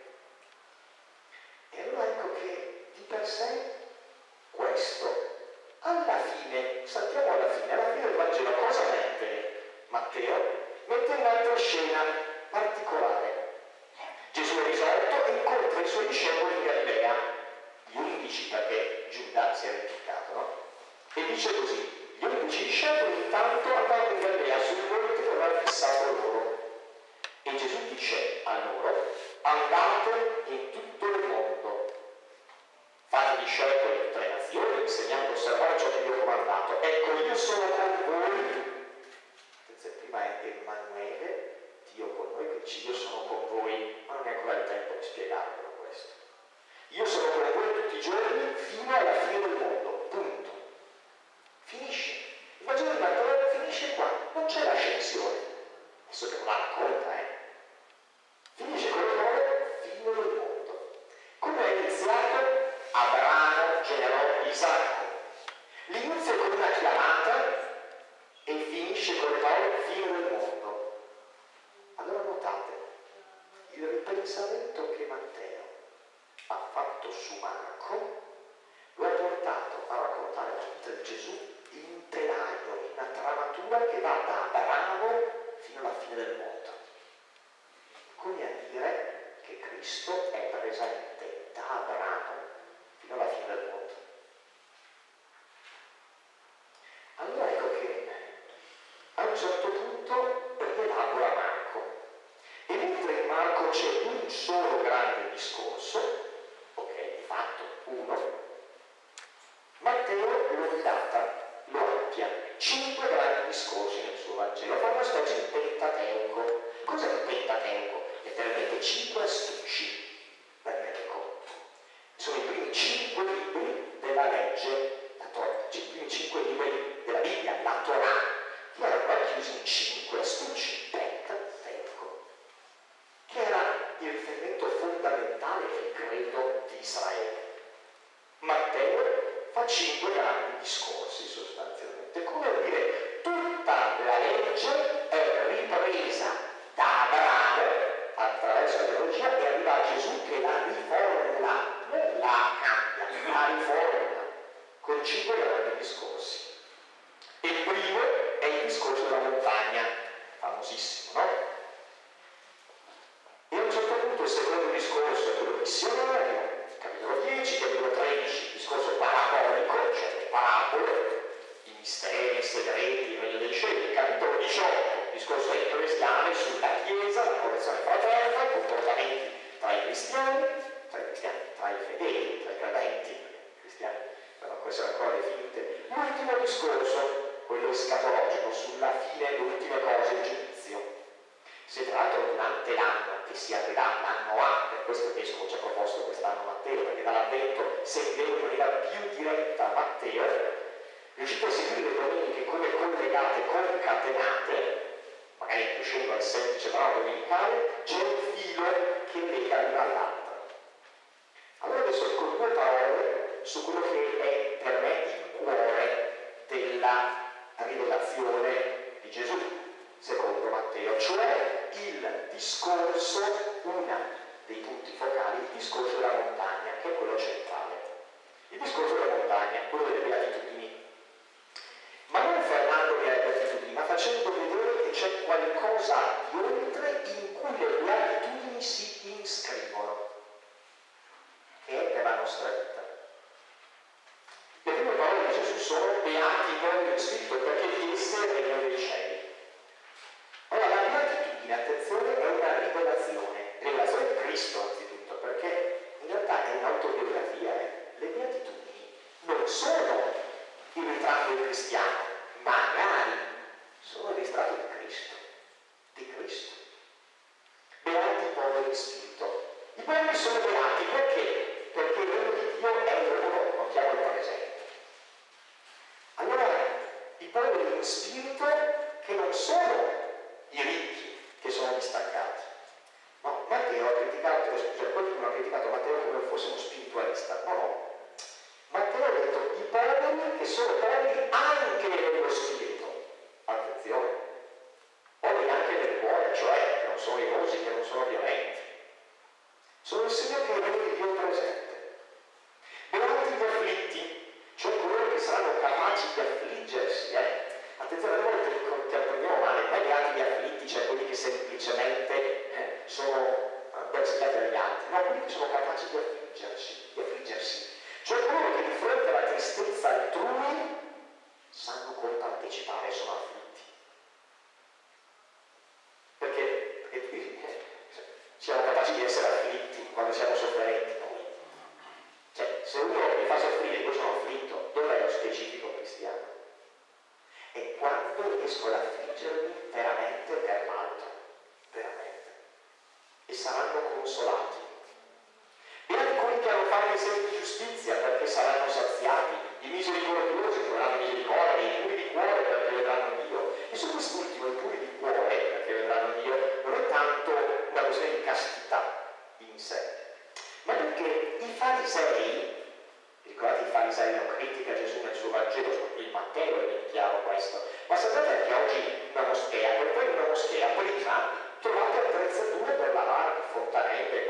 E allora ecco che di per sé questo, alla fine, saltiamo alla fine del Vangelo, cosa mette Matteo? Mette un'altra scena particolare. Gesù è risorto e incontra i suoi discepoli in Galilea, gli 11 perché Giuda si è dimenticato, no? E dice così: gli 11 discepoli intanto andavano in Galilea sul monte che aveva fissato loro. E Gesù dice a loro: andate in tutto il mondo, fate discepoli di tutte le nazioni, insegnando a osservare ciò che vi ho comandato. Ecco, io sono con voi. Attenzione, prima è Emanuele, Dio con noi, che dice io sono con voi, ma non è ancora il tempo di spiegarvelo questo. Io sono con voi tutti i giorni fino alla fine del mondo, punto. Finisce. Il Vangelo di Matteo finisce qua, non c'è l'ascensione. Adesso che non la racconta, finisce con le parole fine del mondo. Come è iniziato? Abramo generò Isacco. L'inizio è con una chiamata e finisce con le parole fine del mondo. ripensamento che Matteo ha fatto su Marco lo ha portato a raccontare la vita di Gesù in un telaio, in una tramatura che va da Abramo fino alla fine del mondo. Come a dire che Cristo è presente da Abramo fino alla fine del mondo. Allora ecco che a un certo punto rielabora Marco, e mentre in Marco c'è un solo grande discorso, ok, di fatto uno, Matteo lo dilata, lo ampia, 5 grandi discorsi nel suo Vangelo, fa una specie di Pentateuco. Cos'è il Pentateuco? Letteralmente 5 astucci dal greco. Sono i primi 5 libri della legge, la Torah, i primi 5 libri della Bibbia, la Torah, che erano racchiusi in 5 astucci, Pentateuco, che era il riferimento fondamentale del credo di Israele. Matteo fa 5 grandi discorsi sostanzialmente, come a dire tutta la legge è ripresa da Abramo attraverso la teologia e arriva a Gesù che la riformula, non la cambia, la riformula con 5 grandi discorsi. E il primo è il discorso della montagna, famosissimo, no? E a un certo punto il secondo discorso è quello missionario, capitolo 10, capitolo 13, discorso parabolico, cioè le parabole, i misteri, i segreti, il regno dei cieli. Capitolo 18, discorso ecclesiale sulla Chiesa, la correzione fraterna, i comportamenti tra i cristiani, tra i fedeli, tra i credenti, i cristiani devono essere ancora definite. L'ultimo discorso, quello escatologico, sulla fine, le ultime cose, il giudizio. Se tra l'altro durante l'anno che si aprirà, l'anno A, per questo il Vescovo ci ha proposto quest'anno Matteo, perché dall'Avvento seguiamo in maniera più diretta Matteo, riuscite a seguire le domeniche come collegate, concatenate, magari riuscendo al semplice brano domenicale, c'è un filo che lega l'una all'altra. Allora adesso dico 2 parole su quello che è per me il cuore della rivelazione di Gesù, secondo Matteo, cioè il discorso, uno dei punti focali, il discorso della montagna, che è quello centrale. Il discorso della montagna, quello delle beatitudini. Ma non fermandomi alle beatitudini, ma facendo vedere che c'è qualcosa di oltre in cui le beatitudini si iscrivono, che è per la nostra vita. Le prime parole di Gesù sono beati voi in spirito, perché di esse è il regno dei cieli. Allora la beatitudine, attenzione, è una rivelazione di Cristo anzitutto, perché in realtà è un'autobiografia. Le beatitudini non sono il ritratto del cristiano, magari sono il ritratto di Cristo, Beati i poveri in spirito. I poveri sono beati perché? Perché il regno di Dio è loro, notiamo il presente. Allora, i poveri in spirito che non sono i ricchi che sono distaccati. No, Matteo ha criticato, qualcuno ha criticato Matteo come fosse uno spiritualista. No. Matteo ha detto i poveri che sono poveri anche nello spirito. Attenzione. Poveri anche nel cuore, cioè che non sono inosi, che non sono violenti. Sono il segno che il regno di Dio è presente. Beati gli afflitti, cioè coloro che saranno capaci di affliggersi, Attenzione, a volte contempliamo male, non è beati gli afflitti, cioè quelli che semplicemente sono bersagliati dagli altri, no, quelli che sono capaci di affliggersi, cioè coloro che di fronte alla tristezza altrui sanno compartecipare e sono afflitti. Perché siamo capaci di essere afflitti quando siamo sofferenti noi. Cioè, se uno mi fa soffrire e io sono afflitto, dov'è lo specifico cristiano? E quando riesco ad affliggermi veramente per l'altro, veramente, e saranno consolati. Beati quelli che hanno fame e sete di giustizia, perché saranno saziati. I misericordiosi troveranno misericordia, i puri di cuore, perché vedranno Dio. E su quest'ultimo, i puri di cuore, perché vedranno Dio, non è tanto una questione di castità in sé, ma perché i farisei, ricordate i farisei, lo critica Gesù nel suo Vangelo, il Matteo è ben chiaro questo, ma sapete che oggi in una moschea, per poi in una moschea prima trovate attrezzature per lavare, fontanelle,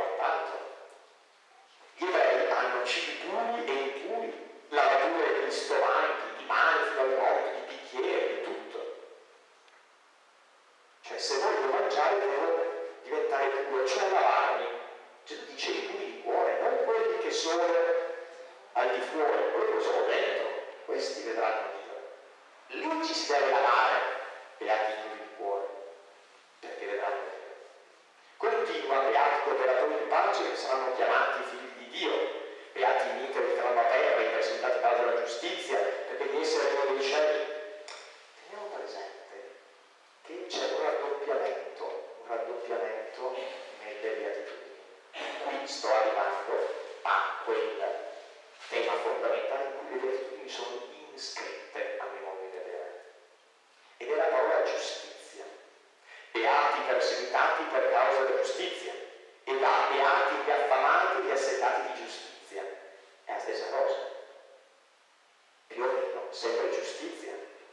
solo al di fuori, quello solo dentro, questi vedranno Dio. Lì ci si deve lavare le attitudini di cuore, perché vedranno Dio. Continua, beati gli operatori di pace che saranno chiamati figli di Dio, beati i mitri che saranno a terra, i presentati causa della giustizia, perché di essere il regno dei cieli. Teniamo presente che c'è un raddoppiamento nelle beatitudini. Qui sto arrivando a quel tema fondamentale in cui le beatitudini sono iscritte a mio modo di vedere, ed è la parola giustizia. Beati i perseguitati per causa della giustizia, e beati gli affamati e gli assetati di giustizia. È la stessa cosa, più o meno, sempre giustizia.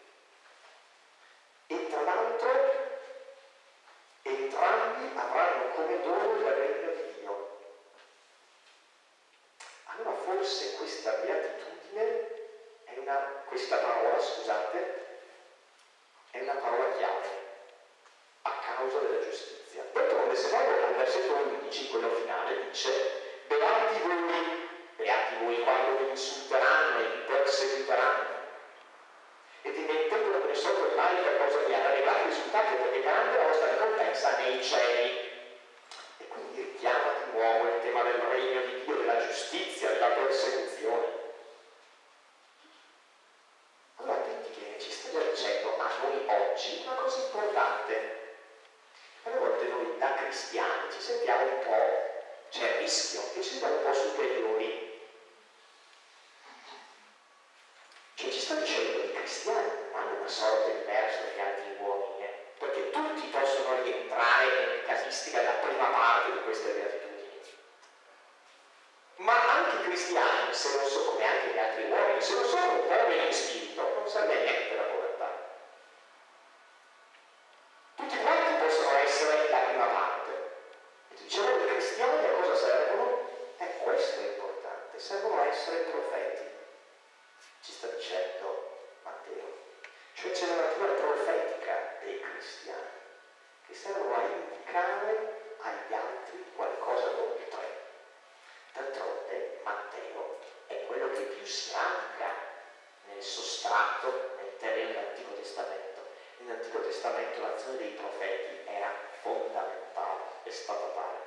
E tra l'altro entrambi avranno come dono il regno di Dio. Allora forse questa beatitudine questa parola, scusate, è una parola chiave a causa della giustizia. D'altronde, se vado al versetto 11, quello finale, dice: beati voi quando vi insulteranno e vi perseguiteranno e ti metteranno per sotto il male per cosa vi ha regalato i risultati, perché grande la vostra ricompensa nei cieli. E quindi richiama di nuovo il tema del regno di Dio, della giustizia, della persecuzione. Allora attenti che ci sta già dicendo a noi oggi una cosa importante. Alle volte noi da cristiani ci sentiamo un po', c'è il rischio che ci sentiamo un po' superiori. Cioè ci sta dicendo che i cristiani non hanno una sorte diversa dagli altri uomini, perché tutti possono rientrare nella casistica della prima parte di queste beatitudini. Ma anche i cristiani, se non sono come anche gli altri uomini, se non sono poveri in spirito, non serve a niente la povertà. Tutti quanti possono essere la prima parte. E tu dicevo, i cristiani a cosa servono? Questo è importante, servono a essere profeti. Ci sta dicendo Matteo. Cioè c'è una natura profetica dei cristiani, che servono a indicare agli altri qualcosa d'oltre. D'altronde Matteo è quello che più si radica nel sostrato, nel terreno dell'Antico Testamento. Nell'Antico Testamento l'azione dei profeti era fondamentale, è stata tale.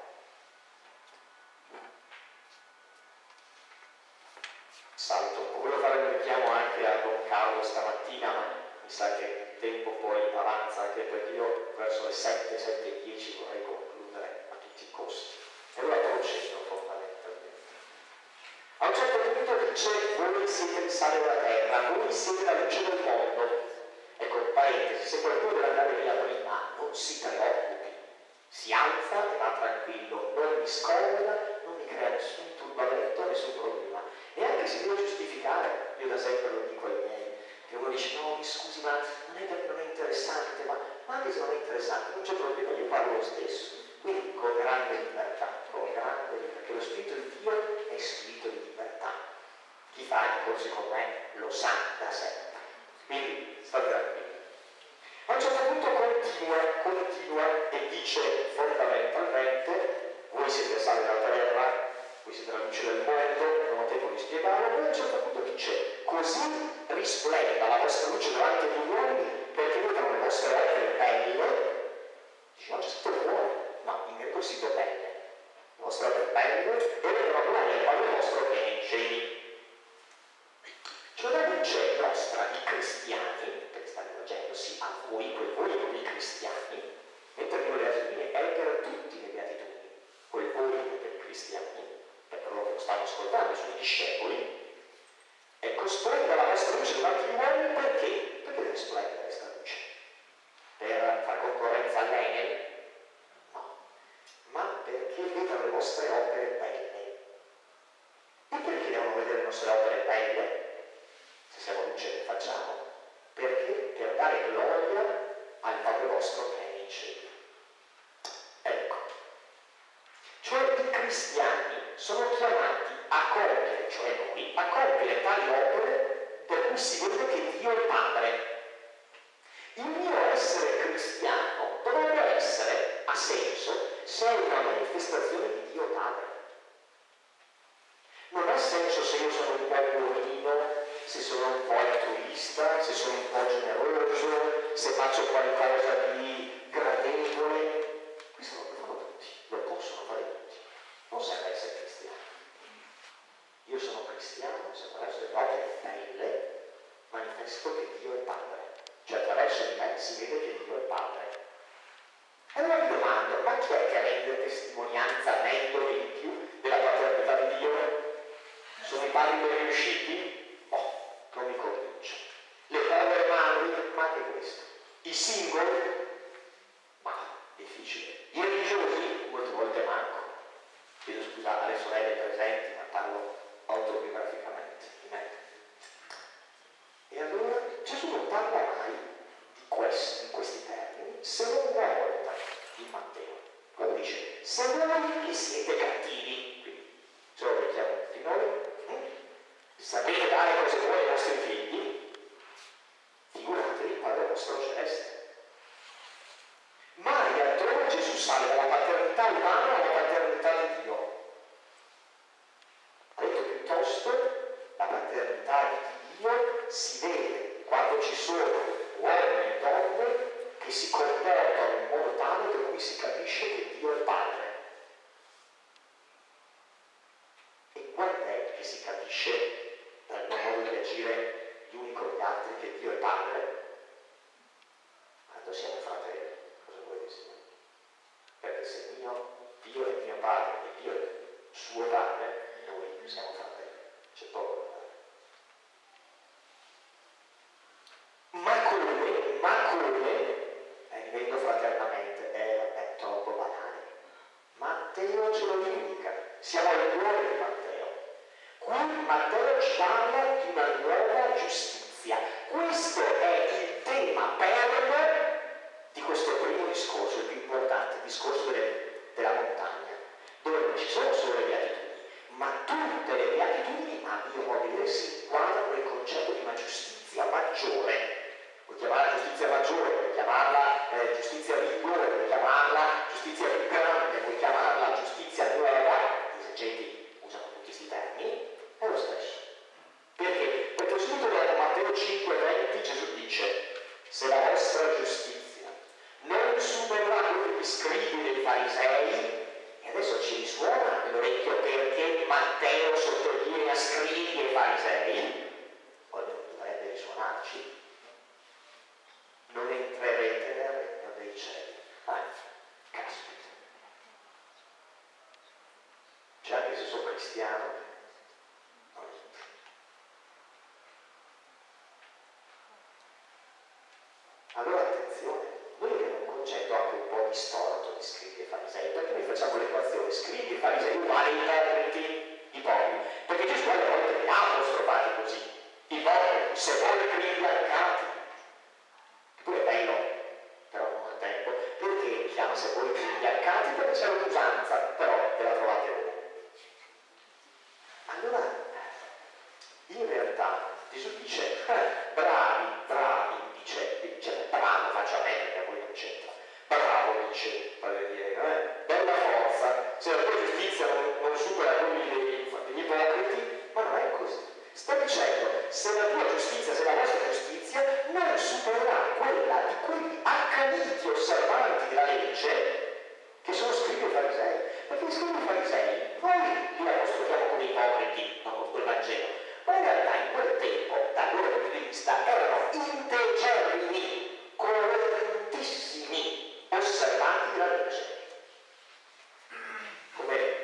Salto un po', volevo fare un richiamo anche a Don Carlo stamattina, ma mi sa che il tempo poi avanza, anche perché io verso le 7:10 vorrei concludere a tutti i costi. E allora procedo fondamentalmente. A un certo punto dice: voi siete il sale della terra, voi siete la luce del mondo. Ecco, parentesi, se qualcuno deve andare via prima, non si preoccupi, si alza e va tranquillo, non mi scomoda, non mi crea nessun turbamento, nessun problema. E anche se devo giustificare, io da sempre lo dico ai miei, che uno dice: no, mi scusi, ma non è interessante, ma anche se non è interessante, non c'è problema, io parlo lo stesso. Quindi con grande libertà, perché lo spirito di Dio è spirito di libertà. Chi fa i corsi con me lo sa da sempre. Quindi state tranquilli. A un certo punto continua e dice fondamentalmente: voi siete il sale della terra, voi siete la luce del mondo, non ho tempo di spiegarlo. Poi a un certo punto dice: così risplenda la vostra luce davanti agli uomini, perché vedano le vostre opere belle. Dice: no, c'è scritto buono. No, in greco si dice belle. Le vostre opere belle, e vedano gloria il Padre vostro che è nei cieli. Cioè la luce nostra di cristiani, perché sta rivolgendosi a voi, quel voi come i cristiani, mentre le beatitudini è per tutti le beatitudini, quel voi per i cristiani, per coloro che lo stanno ascoltando, sono i discepoli. Ecco, splenda la vostra luce davanti agli uomini, perché? Perché deve splendere questa luce? Per fare concorrenza all'Enel? No, ma perché vedano le vostre opere belle. E perché devono vedere le nostre opere belle? Se siamo luce che facciamo? Perché? Per dare gloria al Padre vostro che è nei cieli. Ecco. Cioè i cristiani sono chiamati a compiere, cioè noi, a compiere tali opere per cui si vede che Dio è Padre. Il mio essere cristiano dovrebbe essere, a senso, se è una manifestazione di Dio Padre. Non io sono un po' buonino, se sono un po' altruista, se sono un po' generoso, se faccio qualcosa di gradevole. Questo lo fanno tutti, lo possono fare tutti. Non serve essere cristiano. Io sono cristiano se attraverso le opere belle manifesto che Dio è Padre. Cioè attraverso di me si vede che Dio è Padre. E allora mi domando, ma chi è che rende testimonianza meglio e di più della paternità di Dio? Sono i padri ben riusciti? No, non mi convince. Le povere madri? Ma anche questo. I single? Ma difficile. I religiosi? Molte volte manco. Chiedo scusa alle sorelle presenti, ma parlo autobiograficamente di me. E allora Gesù non parla mai di questo, in questi termini, se non una volta in Matteo. Quando dice, se voi che siete cattivi, quindi ce lo vediamo tutti noi, sapete dare cose buone ai vostri figli, figuratevi il Padre vostro celeste. Mai altrove Gesù sale dalla paternità umana alla paternità di Dio. Ha detto piuttosto, la paternità di Dio si vede quando ci sono uomini e donne che si comportano in modo tale per cui si capisce che Dio è Padre. E quando è che si capisce dal mio modo di agire gli uni con gli altri che Dio è Padre? Quando siamo fratelli, cosa vuoi dire? Perché se Dio è mio Padre e Dio è suo Padre, noi siamo fratelli. C'è poco da fare. Ma come, vivendo fraternamente, è troppo banale. Matteo ce lo indica, siamo al cuore di Matteo. Qui Matteo ci parla di una nuova giustizia. Questo è il tema perno di questo primo discorso, il più importante, il discorso della montagna, dove non ci sono solo le beatitudini, ma tutte le beatitudini, a mio modo di vedere, si inquadrano nel concetto di una giustizia maggiore. Puoi chiamarla giustizia maggiore, puoi chiamarla giustizia migliore, puoi chiamarla giustizia più grande, puoi chiamarla giustizia nuova, gli esegeti usano tutti questi termini, è lo stesso. Perché? Perché subito dopo Matteo 5,20 Gesù dice, se la vostra giustizia non supererà quello degli scribi e dei farisei, e adesso ci risuona nell'orecchio perché Matteo sottolinea scribi e farisei, poi dovrebbe risuonarci, non entrerete nel regno dei cieli. Caspita. Cioè anche se sono cristiano, non entro. Allora attenzione, noi abbiamo un concetto anche un po' distorto di scribi e farisei, perché noi facciamo l'equazione scribi e farisei uguali ipocriti, perché Gesù alle volte li ha apostrofati così, ipocriti, se voi cristiancati. Pure è bello, però non ho tempo, perché chiama se voi cristiancati? Perché c'è un'usanza, però ve la trovate voi. Allora, in realtà Gesù dice, bravi, dice, bravo, faccia bene, perché a voi non c'entra. Bravo, dice, voglio dire, bella forza, se la tua giustizia non supera quelli degli ipocriti, ma non è così. Sta dicendo, se la tua giustizia, se la vostra giustizia non supererà quella di quegli accaniti osservanti della legge, che sono scribi e farisei. Perché gli scribi e farisei, noi li apostrofiamo come ipocriti, dopo quel Vangelo, ma in realtà in quel tempo, dal loro punto di vista, erano integerrimi, correttissimi osservanti della legge. Come,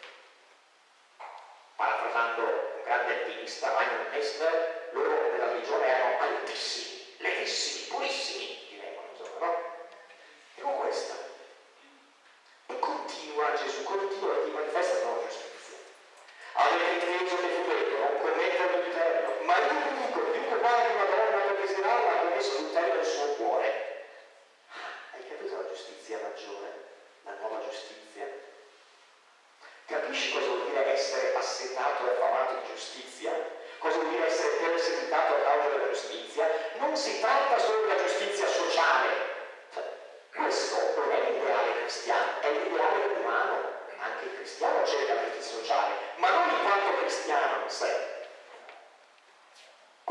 parafrasando un grande alpinista, Reinhold Messner, loro nella religione erano altissimi, levissimi, purissimi, diremmo, insomma, no? E con questa. E Gesù continua e ti manifesta la nuova giustizia. Avete inteso che fu detto, non commettere l'adulterio, ma io vi dico, chiunque guardi una donna per desiderarla ha commesso l'adulterio nel suo cuore. Hai capito la giustizia maggiore? La nuova giustizia? Capisci cosa vuol dire essere assetato e affamato di giustizia? Cosa vuol dire essere perseguitato a causa della giustizia? Non si tratta solo della giustizia sociale. Questo non è l'ideale cristiano, è l'ideale umano. Anche il cristiano cerca la giustizia sociale, ma non in quanto cristiano in sé,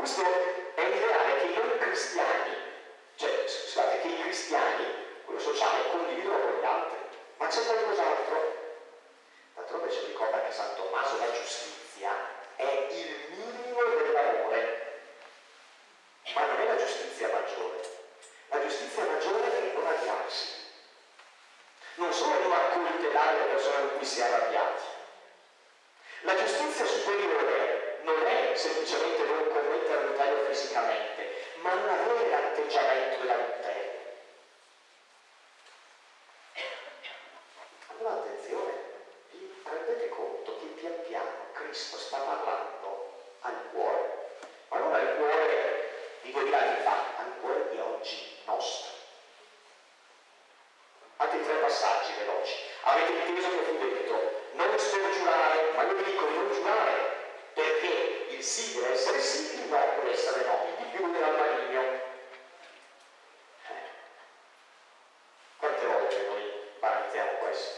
Questo è un ideale che noi cristiani, cioè scusate, che i cristiani, quello sociale, condividono con gli altri. Ma c'è qualcos'altro? D'altronde ci ricorda che San Tommaso la giustizia è il minimo dell'amore, ma non è la giustizia maggiore. La giustizia maggiore è non arrabbiarsi, non solo non accoltellare le persone con cui si è arrabbiati. La giustizia superiore non è semplicemente non commettere adulterio fisicamente, ma non avere l'atteggiamento dell'adulterio. Allora attenzione, vi rendete conto che pian piano Cristo sta parlando al cuore, ma non al cuore di 2000 anni fa, al cuore di oggi nostro. Altri 3 passaggi veloci. Avete inteso che fu detto, non sto giurare, ma io vi dico di non giurare, perché il sì deve essere sì, il no deve essere no, il di più era il maligno. Quante volte noi banalizziamo questo?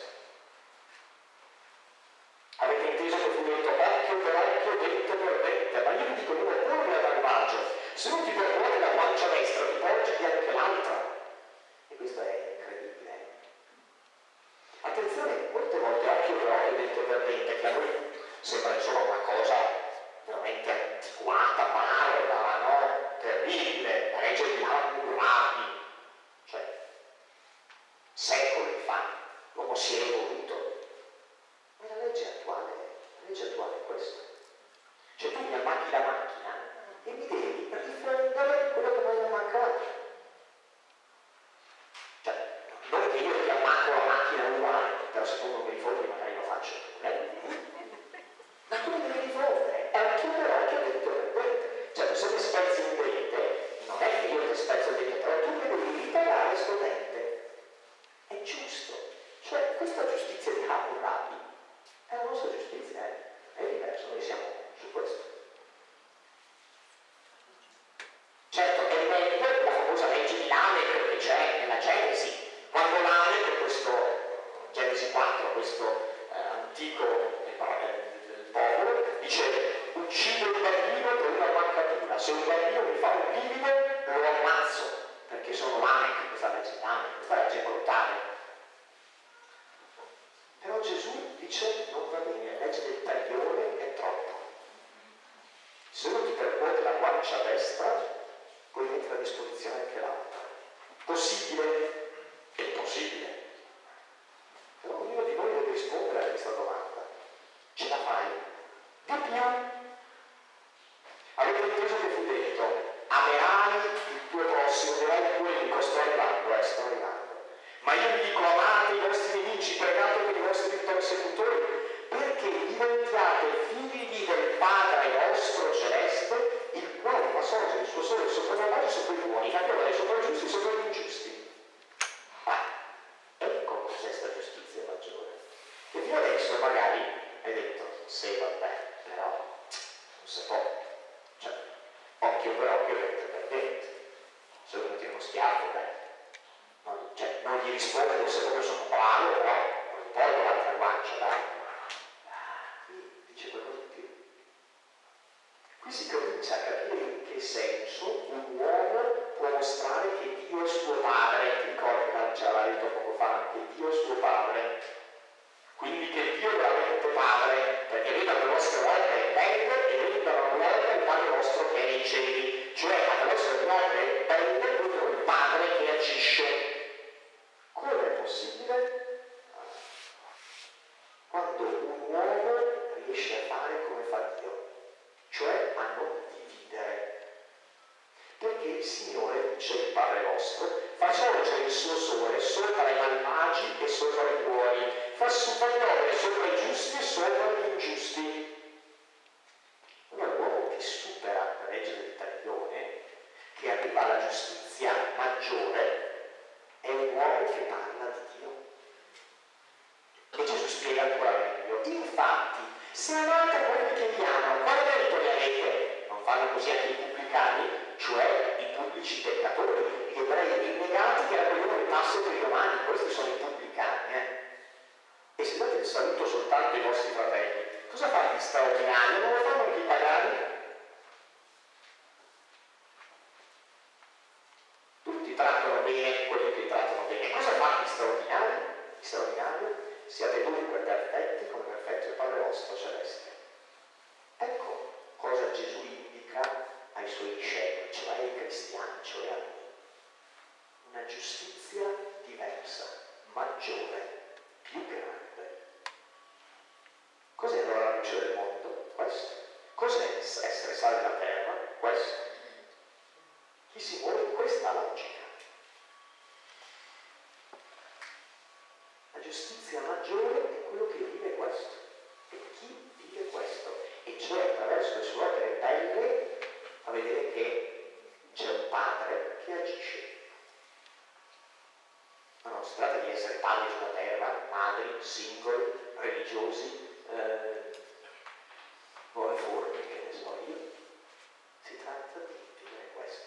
Avete inteso che fu detto occhio per occhio, dente per dente, ma io vi dico non occorre al malvagio, se non ti percuote la guancia destra ti porgi anche l'altra. E questo è incredibile. Attenzione, molte volte occhio per occhio, dente per dente, che a noi sembra insomma una cosa veramente antiquata, barbara, no? Terribile, la legge di Hammurabi, cioè secoli fa l'uomo si è evoluto. Ma la legge attuale è questo. Cioè tu mi ammacchi la macchina e mi devi rifondere quello che mi hai ammaccato. Cioè, non che io ti ammacco la macchina uguale, però se tu non mi rifondi magari lo faccio. Ma tu mi devi rifondere, è occhio per occhio, dente per dente. Cioè se mi spezzi un dente, non è che io ti spezzo il dente, però tu mi devi ritagliare sto dente. È giusto. Cioè questa giustizia di Hammurabi è la nostra giustizia, è diverso, noi siamo su questo. Certo, è meglio la famosa legge di Lamech che c'è nella Genesi, quando Lamech, questo Genesi 4, questo antico popolo, dice uccido il bambino per una ammaccatura, se un bambino mi fa un livido lo ammazzo, perché sono Lamech, questa legge di Lamech, questa legge brutale. Però Gesù dice non va bene, la legge del taglione è troppo. Se uno ti percuote la guancia destra, puoi mettere a disposizione anche l'altra. Possibile? È possibile. Però ognuno di noi deve rispondere a questa domanda. Ce la fai? Di più. Avete inteso che fu detto, amerai il tuo prossimo, amerai il tuo nemico, sto arrivando. Ma io vi dico, amate i vostri nemici, pregate per i vostri persecutori, perché diventiate figli del Padre vostro celeste, il quale fa sorgere il suo sole sopra i malvagi e sopra i buoni, fa piovere sopra i giusti e sopra gli ingiusti. Ecco cos'è sta giustizia maggiore. Che fino adesso magari hai detto, sì vabbè, però non si può. Cioè, occhio per occhio, dente per dente. Se uno tira uno schiaffo, non gli rispondo se proprio sono bravo, però non gli porto l'altra guancia, dai. Qui dice qualcosa di più. Qui si comincia a capire in che senso un uomo può mostrare che Dio è suo padre. Ti ricordi che ce l'aveva detto poco fa? Che Dio è suo padre. Quindi che Dio è veramente padre, perché vedano le vostre opere belle e vedano gloria il Padre vostro che è nei cieli. Cioè attraverso le opere belle vedono il Padre che agisce. Come è possibile? Quando un uomo riesce a fare come fa Dio, cioè a non dividere. Perché il Signore, dice il Padre vostro, fa sorgere il suo sole sopra i malvagi e sopra i buoni, fa piovere sopra i giusti e sopra gli ingiusti. Allora l'uomo che supera la legge del taglione, che arriva alla giustizia maggiore, è un uomo che parla di Dio. E Gesù spiega ancora meglio. Infatti, se amate quelli che vi amano, quale merito ne avete? Non fanno così anche i pubblicani, cioè i pubblici peccatori, gli ebrei rinnegati che raccogliono le tasse per i romani. Questi sono i pubblicani, E se date il saluto soltanto ai vostri fratelli, cosa fate di straordinario? Non lo fanno anche i pagani? luce del mondo? Questo. Cos'è essere sale della terra? Questo. Chi si muove in questa logica? La giustizia maggiore è quello che vive questo. E chi vive questo? E cioè attraverso le sue opere belle fa vedere che c'è un padre che agisce. Ma non si tratta di essere padri sulla terra, madri, singoli, religiosi, nuove forme, che ne so io. Si tratta di vivere questo.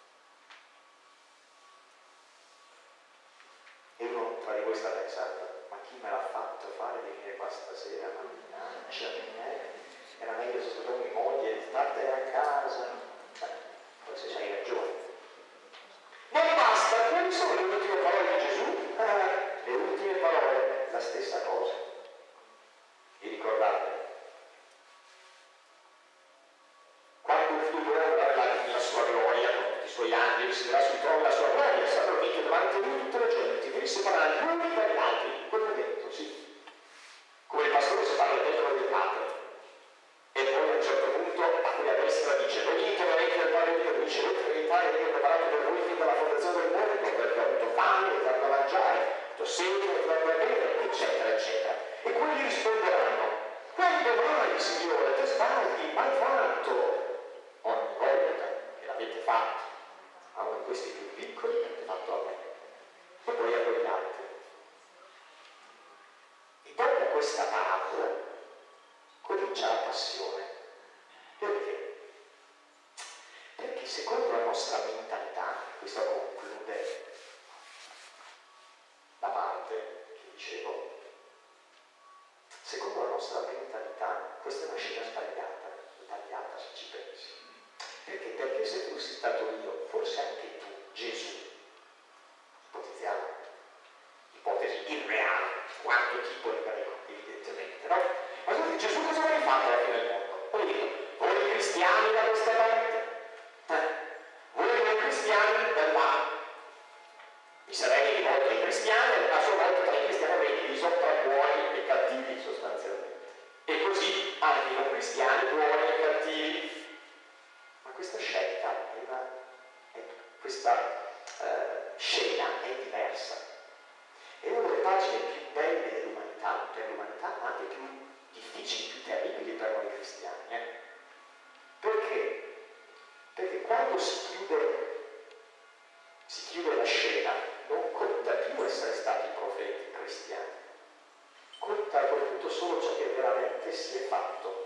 E uno tra di voi sta pensando, ma chi me l'ha fatto fare venire qua stasera? Mannaggia, era meglio se stato mia moglie, startene a casa. Forse c'hai ragione. Non basta, quali sono le ultime parole di Gesù? Le ultime parole, la stessa cosa. Vi ricordate? Quando il figlio avrà la sua gloria, con tutti i suoi angeli, si verrà sul trono della sua gloria, saranno uniti davanti a lui tutte le genti, quindi separare gli uni dagli altri, in quel momento, sì. Come il pastore separa le pecore dei capri. E poi a un certo punto a cui a destra dice venite, venite del Padre Dio, dice l'eternità e io ho preparato per voi fin dalla fondazione del mondo, perché ho avuto fame, ho dato da mangiare, ho avuto sete, ho dato da bere, eccetera, eccetera. E quelli risponderanno, quando mai, Signore, te sbagli, mai fatto? Ogni volta che l'avete fatto a uno di questi più piccoli, l'avete fatto a me. E poi a quegli altri. E dopo questa parabola comincia la passione. Perché? Perché secondo la nostra mentalità, questo conclude la parte che dicevo, secondo la nostra mentalità questa è una scena sbagliata se ci pensi. Perché? Perché se fossi stato io, forse anche tu, Gesù, ipotizziamo, ipotesi irreale, quanto tipo il greco, evidentemente, no? Ma tu Gesù cosa avrebbe fatto alla fine del mondo? Poi dico, voi cristiani da questa parte, voi non cristiani da là. Mi sarei rivolto ai cristiani e a sua volta tra i cristiani avrei diviso tra buoni e cattivi sostanzialmente. E così anche i non cristiani, buoni e cattivi. Ma questa scelta questa scena è diversa. È una delle pagine più belle dell'umanità, per l'umanità, ma anche più difficili, più terribili per noi cristiani. Perché? Perché quando si chiude la scena, non conta più essere stati profeti cristiani. Conta a quel punto solo ciò che veramente si è fatto.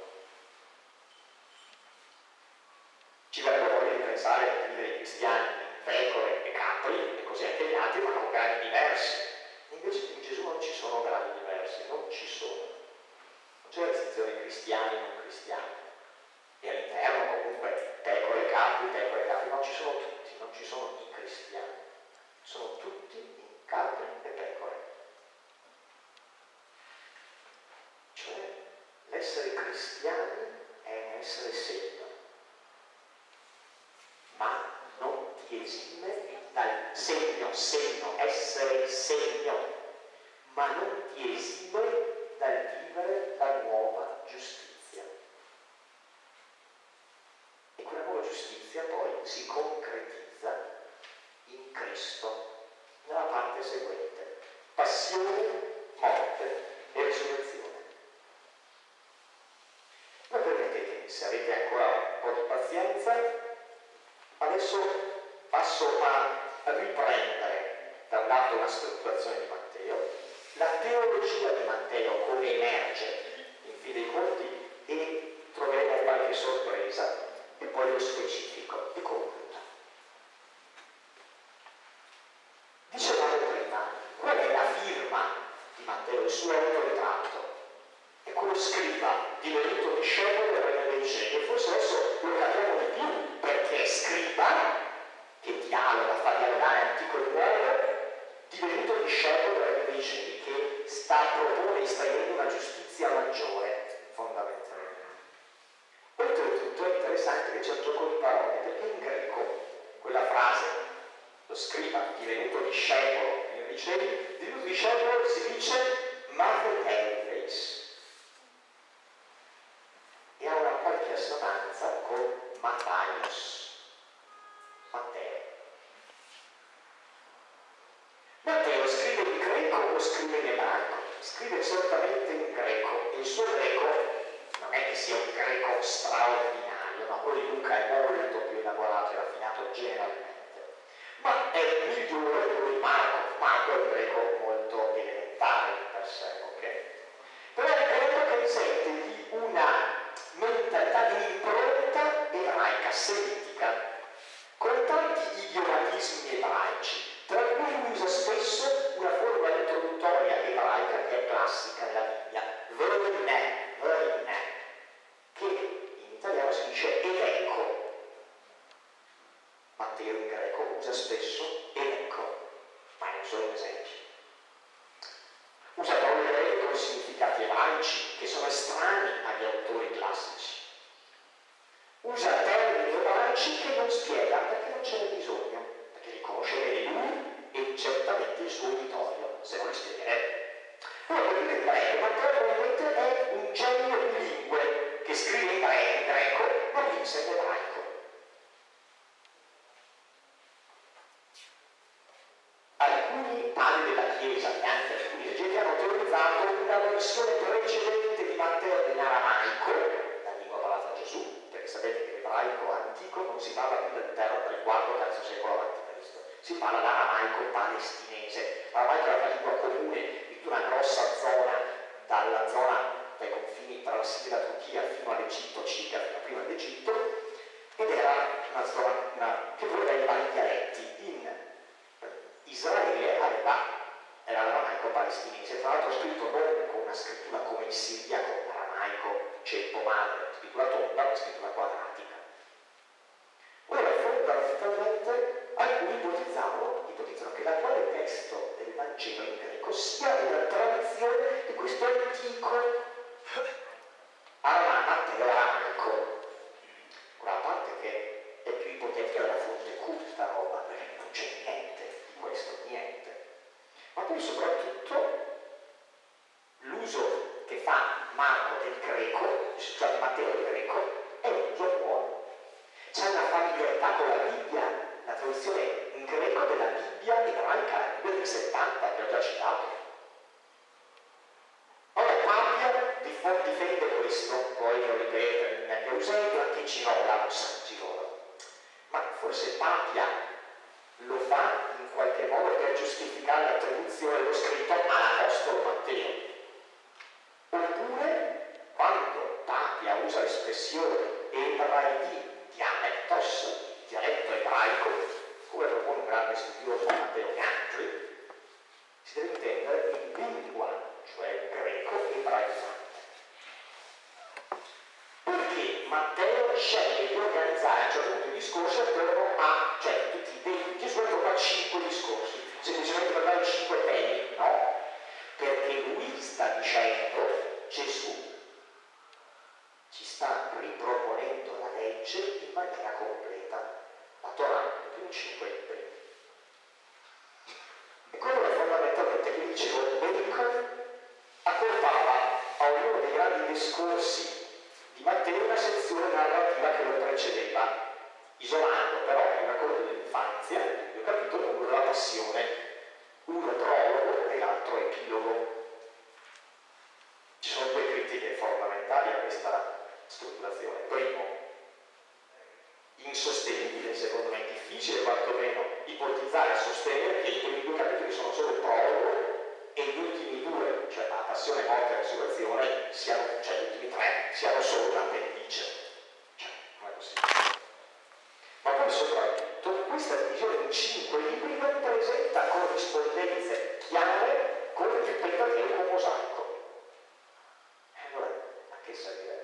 Ci verrebbe voglia di pensare a vivere i cristiani in pecore e capri, e così anche gli altri, ma con gradi diversi. Invece in Gesù non ci sono gradi diversi, non ci sono. Non c'è la distinzione cristiani e non cristiani. E all'interno comunque pecore e capri, non ci sono tutti, non ci sono i cristiani. Sono tutti in capri e pecore. Cioè l'essere cristiani è un essere segno, ma non ti esime dal segno, essere segno, ma non ti esime dal vivere la nuova giustizia. E quella nuova giustizia poi si concretizza in Cristo, nella parte seguente: passione, morte e risurrezione. Ma permettetemi, se avete ancora un po' di pazienza, adesso passo a riprendere da un lato una strutturazione di Matteo, la teologia di Matteo come emerge in fin dei conti, e troveremo qualche sorpresa, e poi lo specifico e concludo. Dicevamo prima, qual è la firma di Matteo, il suo autoritratto? È quello scriva, divenuto discepolo del Regno dei Cieli, e forse adesso lo capiamo di più, perché è scriba, che dialoga, fa dialogare antico e nuovo, divenuto discepolo del Regno dei Cieli, che propone, estraendo una giustizia maggiore, fondamentalmente. Oltretutto è interessante che c'è un gioco di parole, perché in greco quella frase, lo scriba divenuto discepolo del Regno dei Cieli, divenuto discepolo si dice matheteis. i significati ebraici che sono estranei agli autori classici. Usa termini ebraici che non spiega perché non ce n'è bisogno, perché li conosce bene lui e certamente il suo uditorio, se non li spiegherebbe. Allora, per dire in greco, Matteo probabilmente è un genio bilingue che scrive in greco, ma pensa in ebraico. Alcuni padri della Chiesa e anche alcuni leggeti hanno teorizzato una versione precedente di Matteo in aramaico, la lingua parlata da Gesù, perché sapete che l'ebraico antico non si parla più del IV-III secolo a.C., si parla l'aramaico palestinese. L'aramaico era una lingua comune di una grossa zona, dalla zona dai confini tra la Siria e la Turchia fino all'Egitto, circa fino a prima dell'Egitto, ed era una zona che voleva i vari dialetti. Israele era l'aramaico palestinese, tra l'altro scritto non con una scrittura come in Siria, con l'aramaico ceppo madre, scrittura tonda, ma scrittura quadratica. Ora, fondamentalmente, alcuni ipotizzano che l'attuale testo del Vangelo in greco sia una tradizione di questo antico Matteo aramaico. Ora, a parte che è più ipotetica della fonte Q sta roba, perché non c'è niente di questo, niente. Ma poi soprattutto l'uso che fa Marco del greco, scusate, Matteo del greco, è un uso buono. C'è una familiarità con la Bibbia, la traduzione in greco della Bibbia ebraica, la Bibbia del 70, che ho già citato. Ora Papia difende questo, poi lo ripete neanche Eusebio, anche Girolamo, ma forse Papia lo fa in qualche modo per giustificare l'attribuzione dello scritto all'Apostolo Matteo. Oppure, quando Papia usa l'espressione ebraidi dialectos, dialetto ebraico, come propone un grande studioso Matteo Gandri, si deve intendere in lingua, cioè il greco ebraizzato. Perché Matteo sceglie di organizzare a un certo punto il discorso attorno a, cioè tutti i temi, Gesù attorno a 5 discorsi, semplicemente per dare 5 temi, no? Perché lui sta dicendo, Gesù ci sta riproponendo la legge in maniera completa, la Torah, i primi 5 libri. E quello è fondamentalmente che dicevo, Bacon accorpava a ognuno dei grandi discorsi di Matteo una sezione narrativa che lo precedeva, isolando però il racconto dell'infanzia, il capitolo 1 della passione, uno prologo e l'altro epilogo. Ci sono due critiche fondamentali a questa strutturazione. Primo, insostenibile, secondo me difficile quantomeno ipotizzare e sostenere che i primi 2 capitoli sono solo il prologo e gli ultimi 2, cioè la passione, morte e resurrezione, cioè gli ultimi 3, siano solo un appendice. Cioè, non è possibile. Ma poi soprattutto questa divisione in 5 libri non presenta corrispondenze chiare con il Pentateuco mosaico. E allora, a che servirebbe?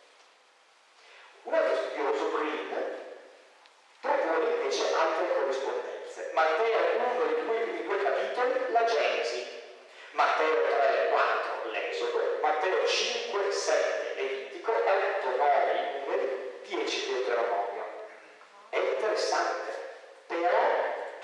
Un altro studioso, Green, propone invece altre corrispondenze. Matteo 1 e 2, i primi 2 capitoli, la Genesi. Matteo 3 e 4, l'Esodo. Matteo 5, 7, Levitico. 8, 9, i numeri. 10, Deuteronomio. È interessante, però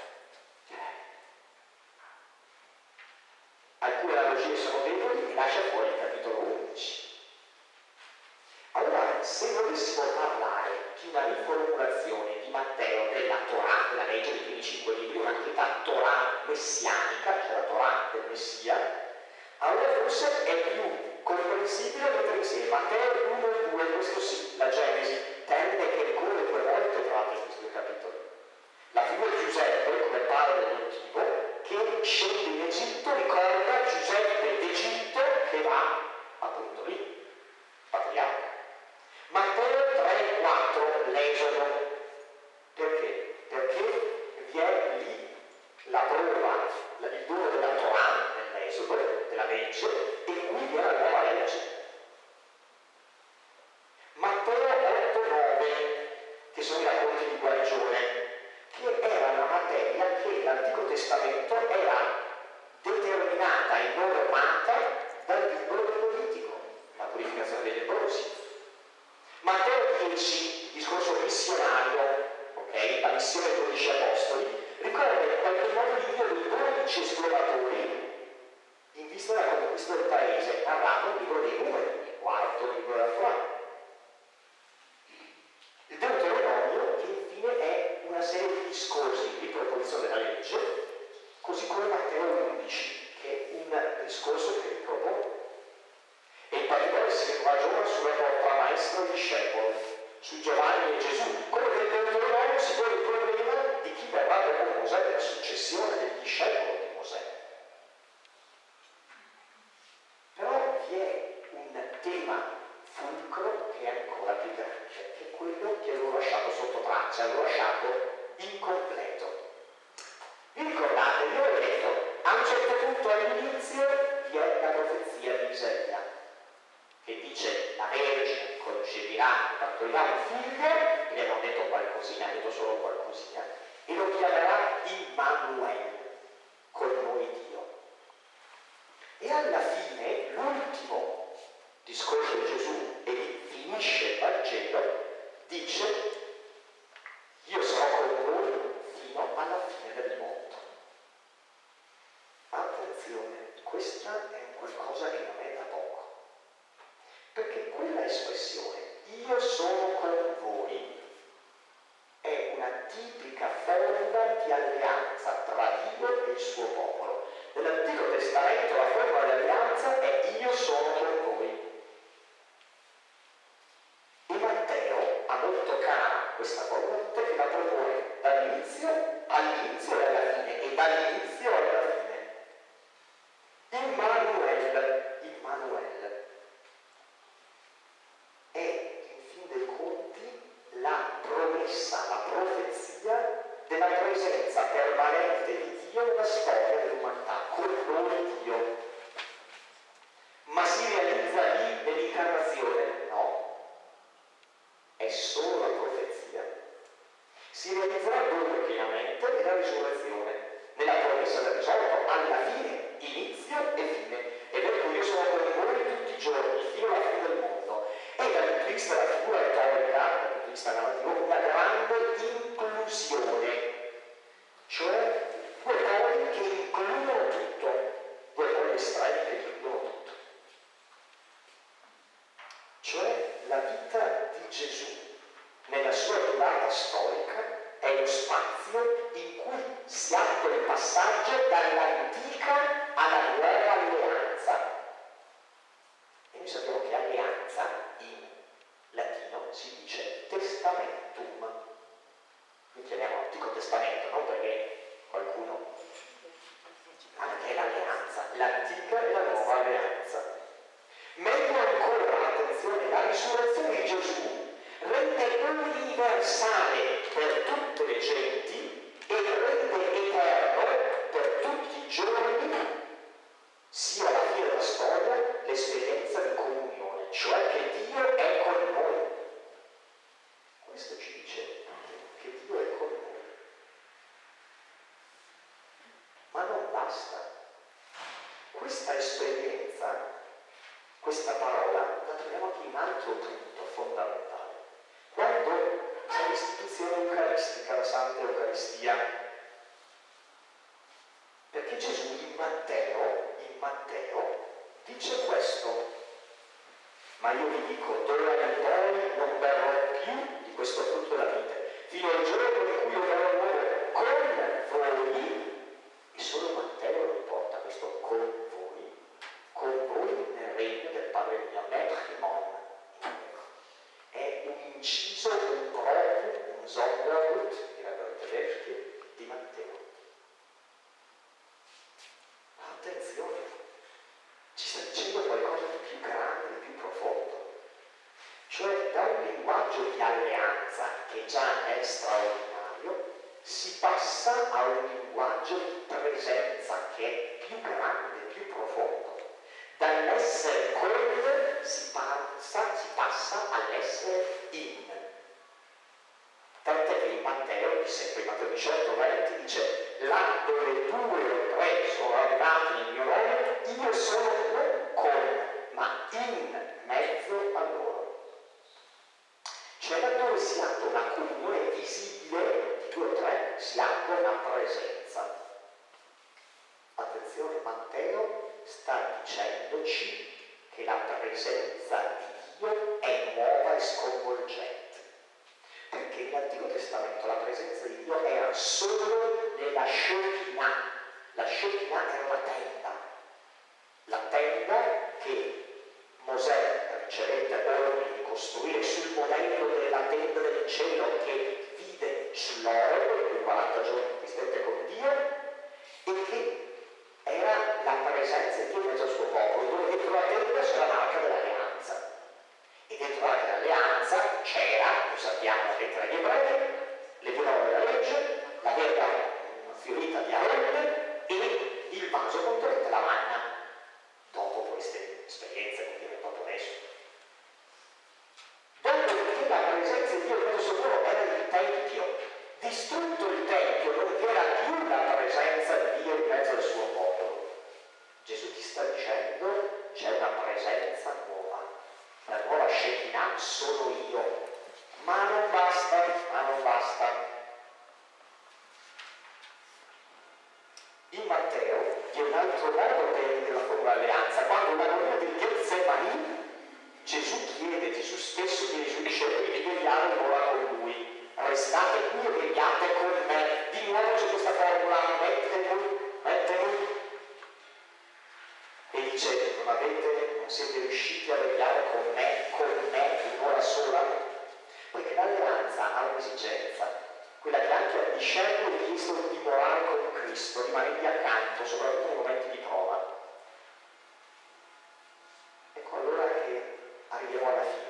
alcune analogie sono deboli e lascia fuori il capitolo 11. Allora, se volessimo parlare di una riformulazione di Matteo della Torah, della legge dei primi 5 libri, una cosiddetta Torah messianica, cioè la Torah del Messia, allora forse è più comprensibile mettere insieme Matteo 1 e 2, questo sì, la Genesi, termine che ricorre 2 volte tra l'altro in questi 2 capitoli. La figura di Giuseppe, come padre adottivo, che scende in Egitto, ricorda Giuseppe d'Egitto che va appunto lì, patriarca. Matteo 3 e 4, l'Esodo. Perché? Perché vi è lì la prova, il dono della Torah nell'Esodo, della legge, e qui vi è la nuova legge. Matteo 8 e 9, che sono i racconti di guarigione, che era una materia che l'Antico Testamento era determinata e normata dal conquista del paese, narrato il libro dei Numeri, il quarto libro della Torah. Il Deuteronomio, che infine è una serie di discorsi di proposizione della legge, così come Matteo 11, che è un discorso che ripropone. E in particolare si ragiona sul rapporto tra maestro e discepolo, su Giovanni e Gesù. Come nel Deuteronomio si pone il problema di chi verrà dopo Mosè, della successione del discepolo di Mosè. Però vi è un tema fulcro che è ancora più grande, che è quello che avevo lasciato sotto traccia, avevo lasciato incompleto. Vi ricordate, vi ho detto, a un certo punto all'inizio vi è la profezia di Isaia, che dice la Vergine concebirà e partorirà un figlio, vi abbiamo detto qualcosina, ha detto solo qualcosina, e lo chiamerà Immanuel, con noi Dio. E alla fine, l'ultimo discorso di Gesù, e lì finisce il Vangelo, dice: io sarò con voi fino alla fine del mondo. Attenzione, questa è qualcosa che non è da poco, perché quella espressione, io sono con voi, è una tipica forma di alleanza tra Dio e il suo popolo. Nell'Antico Testamento la forma di alleanza è io sono con voi. E Matteo ha molto cara questa forma perché la propone dall'inizio all'inizio e alla fine, e dall'inizio alla fine. Immanuel è, in fin dei conti, la promessa, la profezia della presenza permanente di Dio nella storia dell'umanità, con noi Dio. Ma si realizza lì nell'incarnazione? No, è solo la profezia. Si realizzerà dove pienamente? Nella risurrezione, nella promessa del risorto, alla fine, inizio e fine. Ed ecco, io sono con voi tutti i giorni, fino alla fine del mondo. E dal punto di vista della figura retorica, dal punto di vista narrativo, una grande inclusione, cioè due poli che includono tutto, due poli estremi che includono tutto. Cioè la vita di Gesù nella sua durata storica è lo spazio in cui si attua il passaggio dall'antica alla nuova alleanza. E noi sappiamo che alleanza in latino si dice testamentum. Noi chiamiamo Antico Testamento, non perché qualcuno... ma perché è l'alleanza, l'antica e la nuova alleanza. Meglio ancora, attenzione, la risurrezione di Gesù rende universale per tutte le genti e rende eterno per tutti i giorni, sia alla fine della storia, l'esperienza di comunione, cioè che Dio è con noi. Questo ci dice che Dio è con noi. Ma non basta. Questa esperienza, questa parola, la troviamo anche in un altro punto fondamentale. Quando c'è l'istituzione eucaristica, la Santa Eucaristia, perché Gesù in Matteo dice questo: ma io vi dico, d'ora in poi non berrò più di questo frutto della vite, fino al giorno in cui io verrò nuovo con voi. E solo Matteo lo riporta questo con voi nel regno del Padre mio, Metrimon. È un inciso, un proprio, un Sondergut, direbbero i tedeschi, di Matteo. Attenzione, ci sta dicendo qualcosa di più grande, di più profondo. Cioè, da un linguaggio di alleanza, che già è straordinario, si passa a un linguaggio di presenza che è più grande, più profondo. Dall'essere con si passa all'essere in. Tant'è che in Matteo, sempre in Matteo 18:20, dice: là dove 2 o 3 sono arrivati nel mio nome, io sono non con, ma in mezzo a loro. Cioè, laddove si attua una comunione visibile di 2 o 3, si attua una presenza. Attenzione, Matteo sta dicendo dicendoci che la presenza di Dio è nuova e sconvolgente. Perché nell'Antico Testamento la presenza di Dio era solo nella Shekinah. La Shekinah era una tenda. La tenda che Mosè ricevette ordine di costruire sul modello della tenda del cielo che vide sull'Oreb, quei 40 giorni che stette con Dio, e che era la presenza di Dio in mezzo al suo popolo, dove dentro la tenda c'era l'Arca dell'Alleanza. E dentro l'Arca dell'Alleanza c'era, lo sappiamo, la lettera agli Ebrei, le due parole della legge, la verba fiorita di Aronne e il vaso contenente la manna. Dopo queste esperienze che viene proprio adesso. Dopodiché la presenza di Dio in mezzo al suo popolo era il Tempio. Distrutto il Tempio non vi era più la presenza di Dio in mezzo al suo popolo. Gesù ti sta dicendo c'è una presenza nuova. La nuova Shekinah sono io. Ma non basta, In Matteo vi è un altro modo per dire la formula alleanza. Quando l'agonia del Getsemani, Gesù stesso chiede ai suoi discepoli di vegliare un'ora con lui. Restate qui e vegliate con me. Di nuovo c'è questa formula, mettevi. E dice, non siete riusciti a vegliare con me un'ora sola? Perché l'alleanza ha un'esigenza, quella che anche al discepolo è chiesto di dimorare con Cristo, rimanergli accanto, soprattutto nei momenti di prova. Ecco allora che arriviamo alla fine.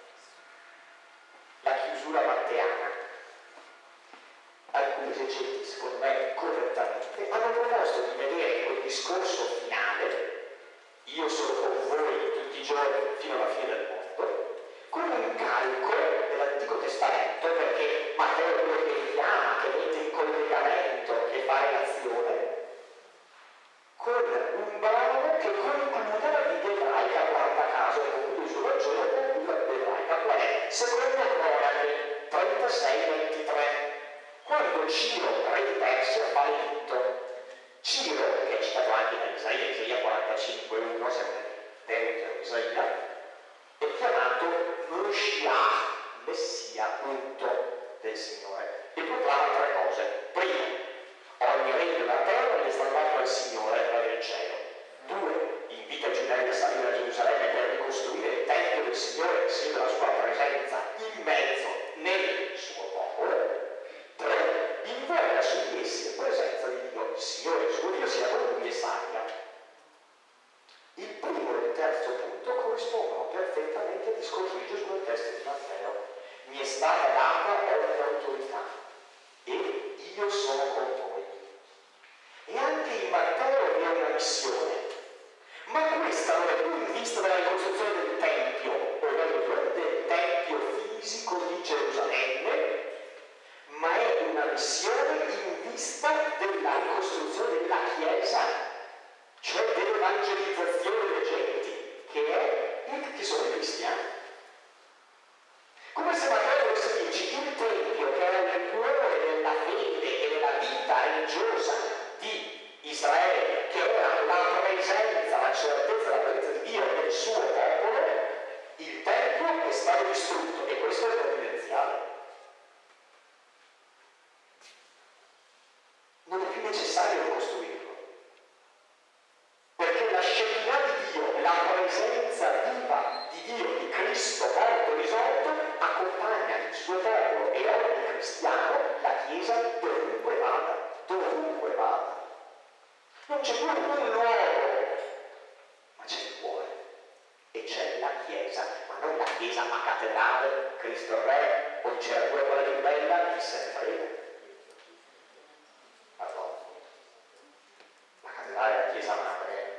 La chiusura matteana. Alcuni esegeti, secondo me correttamente, hanno proposto di vedere quel discorso finale, io sono con voi tutti i giorni fino alla fine del mondo, come un calco dell'Antico Testamento, perché Matteo è quello che richiama, che mette in collegamento, che fa relazione, con un brano che conclude la Bibbia ebraica, guarda caso, e conclude il suo Vangelo con la Bibbia ebraica. Qual è? Seconda Cronache 36-23, quando Ciro, re di Persia, fa l'editto. Ciro, che è citato anche da Isaia 45:1, sempre dentro Isaia, è chiamato Messia, unto del Signore, e proclama tre cose. Primo, ogni regno della terra è stato dato al Signore, la del cielo. Due, invita i giudei a salire a Gerusalemme per ricostruire il Tempio del Signore, segno della sua presenza in mezzo nel suo popolo. Tre, invoca su di essi la presenza di Dio. Il Signore, il suo Dio, sia con lui e sappia. Il primo e il terzo punto corrispondono perfettamente al discorso di Gesù nel testo di Matteo. Mi è stata data ogni autorità e io sono con voi. E anche in Matteo vi è una missione, ma questa non è più in vista della ricostruzione del Tempio, o meglio non del Tempio fisico di Gerusalemme, ma è una missione in vista della ricostruzione della Chiesa, cioè dell'evangelizzazione delle genti, che sono i cristiani. Come se Matteo volesse dirci il Tempio, che era il cuore della fede e della vita religiosa di Israele, che era la presenza, la certezza della presenza di Dio nel suo popolo, il Tempio è stato distrutto, e questo è provvidenziale. Non è più necessario ricostruirlo, perché la Shekinah di Dio, la presenza viva di Dio, di Cristo morto e risorto, accompagna il suo popolo e ogni cristiano, la Chiesa, dovunque vada. Non c'è più un luogo, ma c'è il cuore, e c'è la Chiesa, ma non la Chiesa a cattedrale, Cristo Re, o c'era quella più bella, chi se ne frega. La cattedrale è la Chiesa madre.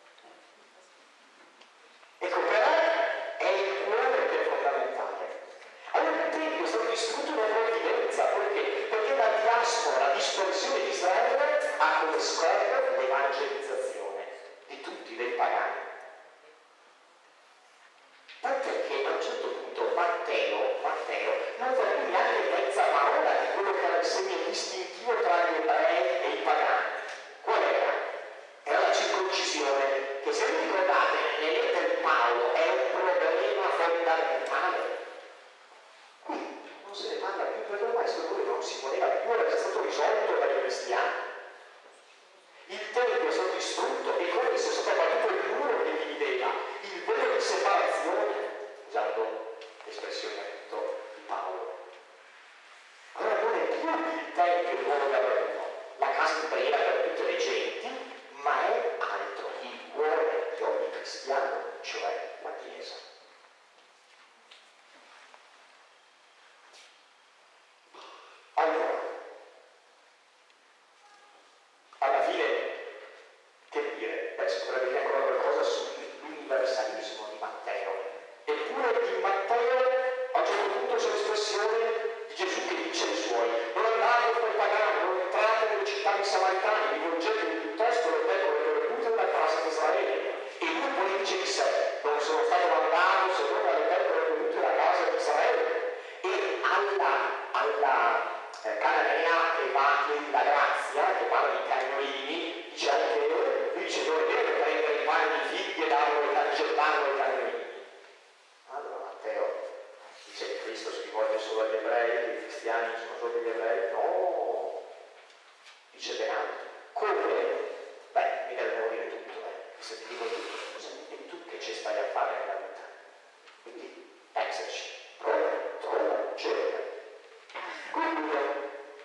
Ecco, però è il cuore che è fondamentale. Allora il Tempio è stato distrutto da provvidenza, perché la diaspora, la dispersione di Israele ha come scopo l'evangelizzazione di tutti, dei pagani. Tant'è che a un certo punto Matteo non fa più neanche mezza parola di quello che era il segno distintivo tra gli ebrei e i pagani. Qual era? Era la circoncisione, che se vi ricordate trovate nelle lettere di Paolo è un problema fondamentale. Qui non se ne parla più perché ormai questo problema non si poneva più, era già stato risolto dai cristiani. Il tempio è stato distrutto e quindi si è stato abbattuto il muro che divideva, il velo di separazione, usando l'espressione di Paolo. Allora non è più il tempio il luogo d'adorno, la casa di preghiera per tutte le genti, ma è altro, il cuore di ogni cristiano, cioè la Chiesa. Allora, alla fine, che dire? Si potrebbe dire ancora qualcosa sull'universalismo di Matteo. Eppure in Matteo a un certo punto c'è l'espressione di Gesù che dice ai suoi: non andate per pagani, non entrate nelle città di Samaritani, rivolgetevi piuttosto alle pecore perdute della casa di Israele. E lui poi dice di sé: non sono stato mandato se non alle pecore perdute della casa di Israele. E alla cananea che va in la grazia, che parla di cagnolini, dice anche lui, dice: non è vero prendere il pane di figli e gettarlo ai cagnolini. Allora Matteo dice che Cristo si rivolge solo agli ebrei, che i cristiani sono solo degli ebrei? No, dice ben altro. Come? Beh, mica devo dire tutto, se ti dico tutto, e tu che ci stai a fare nella vita? Quindi pensaci, trova, cerca. Concludo.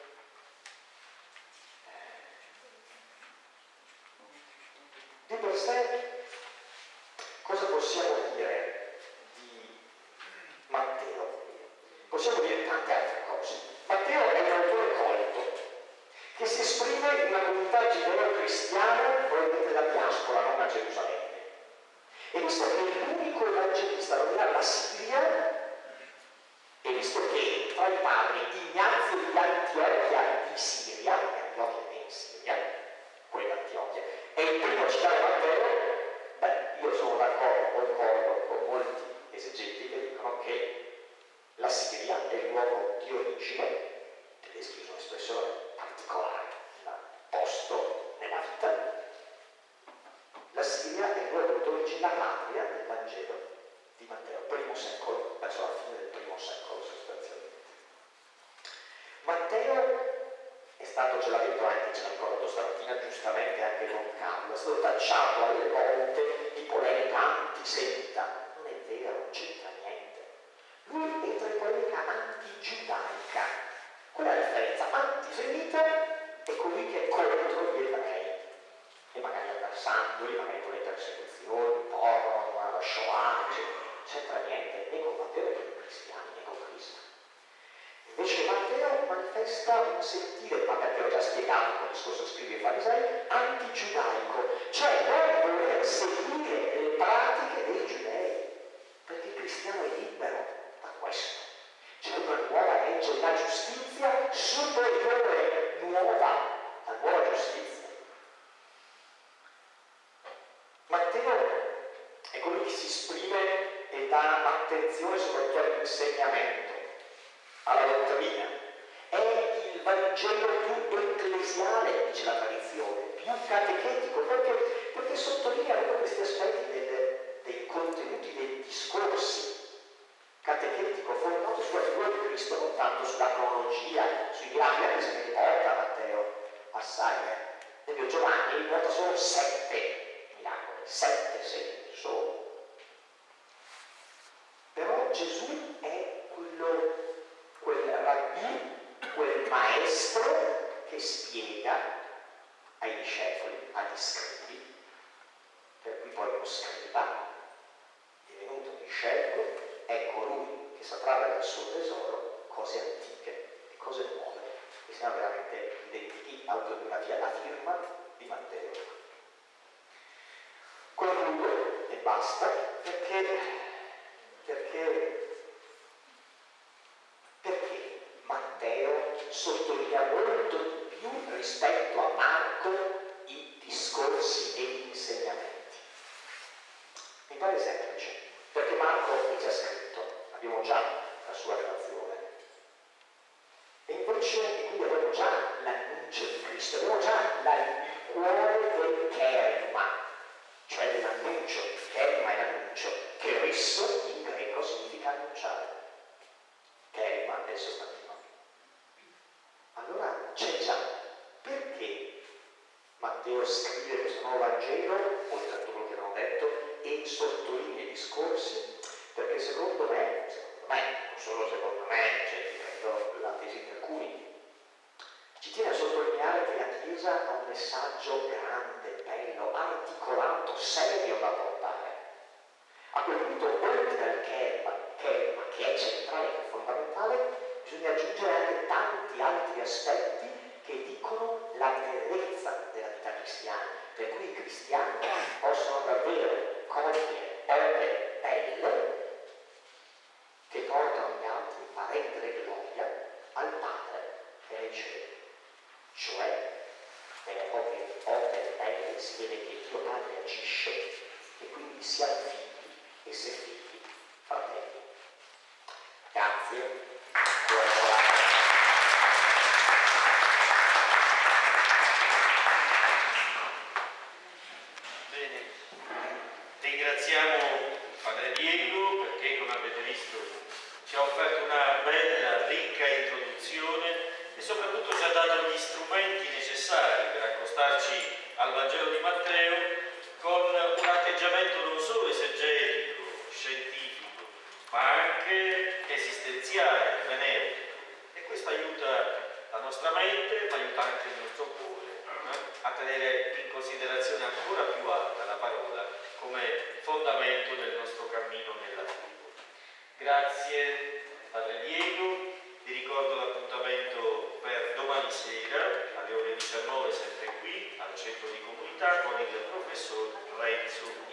Di per sé, cosa possiamo dire di Matteo? Possiamo dire tante altre cose. Matteo è un autore colto, che si esprime in una comunità giudeo-cristiana, probabilmente della diaspora, non a Gerusalemme. E visto che è l'unico evangelista non era la Siria, e visto che tra i padri Ignazio di Antiochia di Siria, Antiochia in Siria, quella Antiochia, è il primo a citare Matteo, beh, io sono concordo con molti esegeti che dicono che la Siria è il luogo di origine, tedeschi usano un'espressione particolare, posto nella vita. La Siria è il luogo d'origine, la patria del Vangelo di Matteo, primo secolo, verso la fine del primo secolo sostanzialmente. Matteo è stato, ce l'ha detto anche, ce l'ha ricordato stamattina giustamente anche Don Carlo, è stato tacciato alle volte di polemica antisemita. Non è vero, non c'entra niente. Lui entra in polemica antigiudaica. Qual è la differenza? Antisemita è colui che è contro gli ebrei e magari avversandoli, magari con le persecuzioni, porno, la Shoah, eccetera. Non c'entra niente né con Matteo né con i cristiani né con Cristo. Invece Matteo manifesta un sentire, ma perché ho già spiegato con il discorso scrivi e farisei, antigiudaico, cioè non voler seguire le pratiche dei giudei, perché il cristiano è libero da questo. C'è una nuova legge, la giustizia superiore, nuova, la nuova giustizia. Matteo è colui che si esprime e dà attenzione soprattutto all'insegnamento, alla dottrina. È il Vangelo più ecclesiale, dice la tradizione, più catechetico, perché sottolinea proprio questi aspetti dei contenuti dei discorsi. Catechetico, fondato sulla figura di Cristo, non tanto sulla cronologia, sui miracoli, anche se ne riporta Matteo assai. Esempio Giovanni riporta solo 7 miracoli, 7 segni solo. Però Gesù è quel rabbì, quel maestro che spiega ai discepoli, agli scribi, per cui poi lo scriba, divenuto discepolo, è colui che sa trarre dal suo tesoro cose antiche e cose nuove, che siano veramente identiche, autobiografia, la firma di Matteo. Concludo e basta, perché Matteo sottolinea molto di più rispetto a Marco i discorsi e gli insegnamenti. Mi pare semplice, perché Marco è già scritto, abbiamo già la sua relazione. E invece quindi abbiamo già l'annuncio di Cristo, abbiamo già il cuore del kerigma, cioè dell'annuncio. Kerigma è l'annuncio, che ris in greco significa annunciare. Kerigma è il sostantivo. Allora c'è già. Perché Matteo scrive questo nuovo Vangelo, oltre a tutto quello che abbiamo detto, e sottolinea i discorsi? Perché secondo me, non solo secondo me, cioè prendo la tesi di alcuni, ci tiene a sottolineare che la Chiesa ha un messaggio grande, bello, articolato, serio da portare. A quel punto, oltre al kerigma, che è centrale, che è fondamentale, bisogna aggiungere anche tanti altri aspetti che dicono la bellezza della vita cristiana, per cui i cristiani possono davvero cogliere opere belle che portano gli altri a rendere gloria al Padre che è in cielo. Cioè, nelle opere belle si vede che Dio Padre agisce e quindi si ha figli e se figli fratelli. Grazie. Buona giornata. Bene, ringraziamo Padre Diego perché, come avete visto, ci ha offerto una bella, ricca introduzione e soprattutto ci ha dato gli strumenti necessari per accostarci al Vangelo di Matteo con un atteggiamento non solo esegetico, scientifico, ma anche esistenziale, benefico. E questo aiuta la nostra mente, ma aiuta anche il nostro cuore a tenere in considerazione ancora più alta la parola come fondamento del nostro cammino nella fede. Grazie Padre Diego, vi ricordo l'appuntamento per domani sera alle ore 19 sempre qui al centro di comunità con il professor Renzo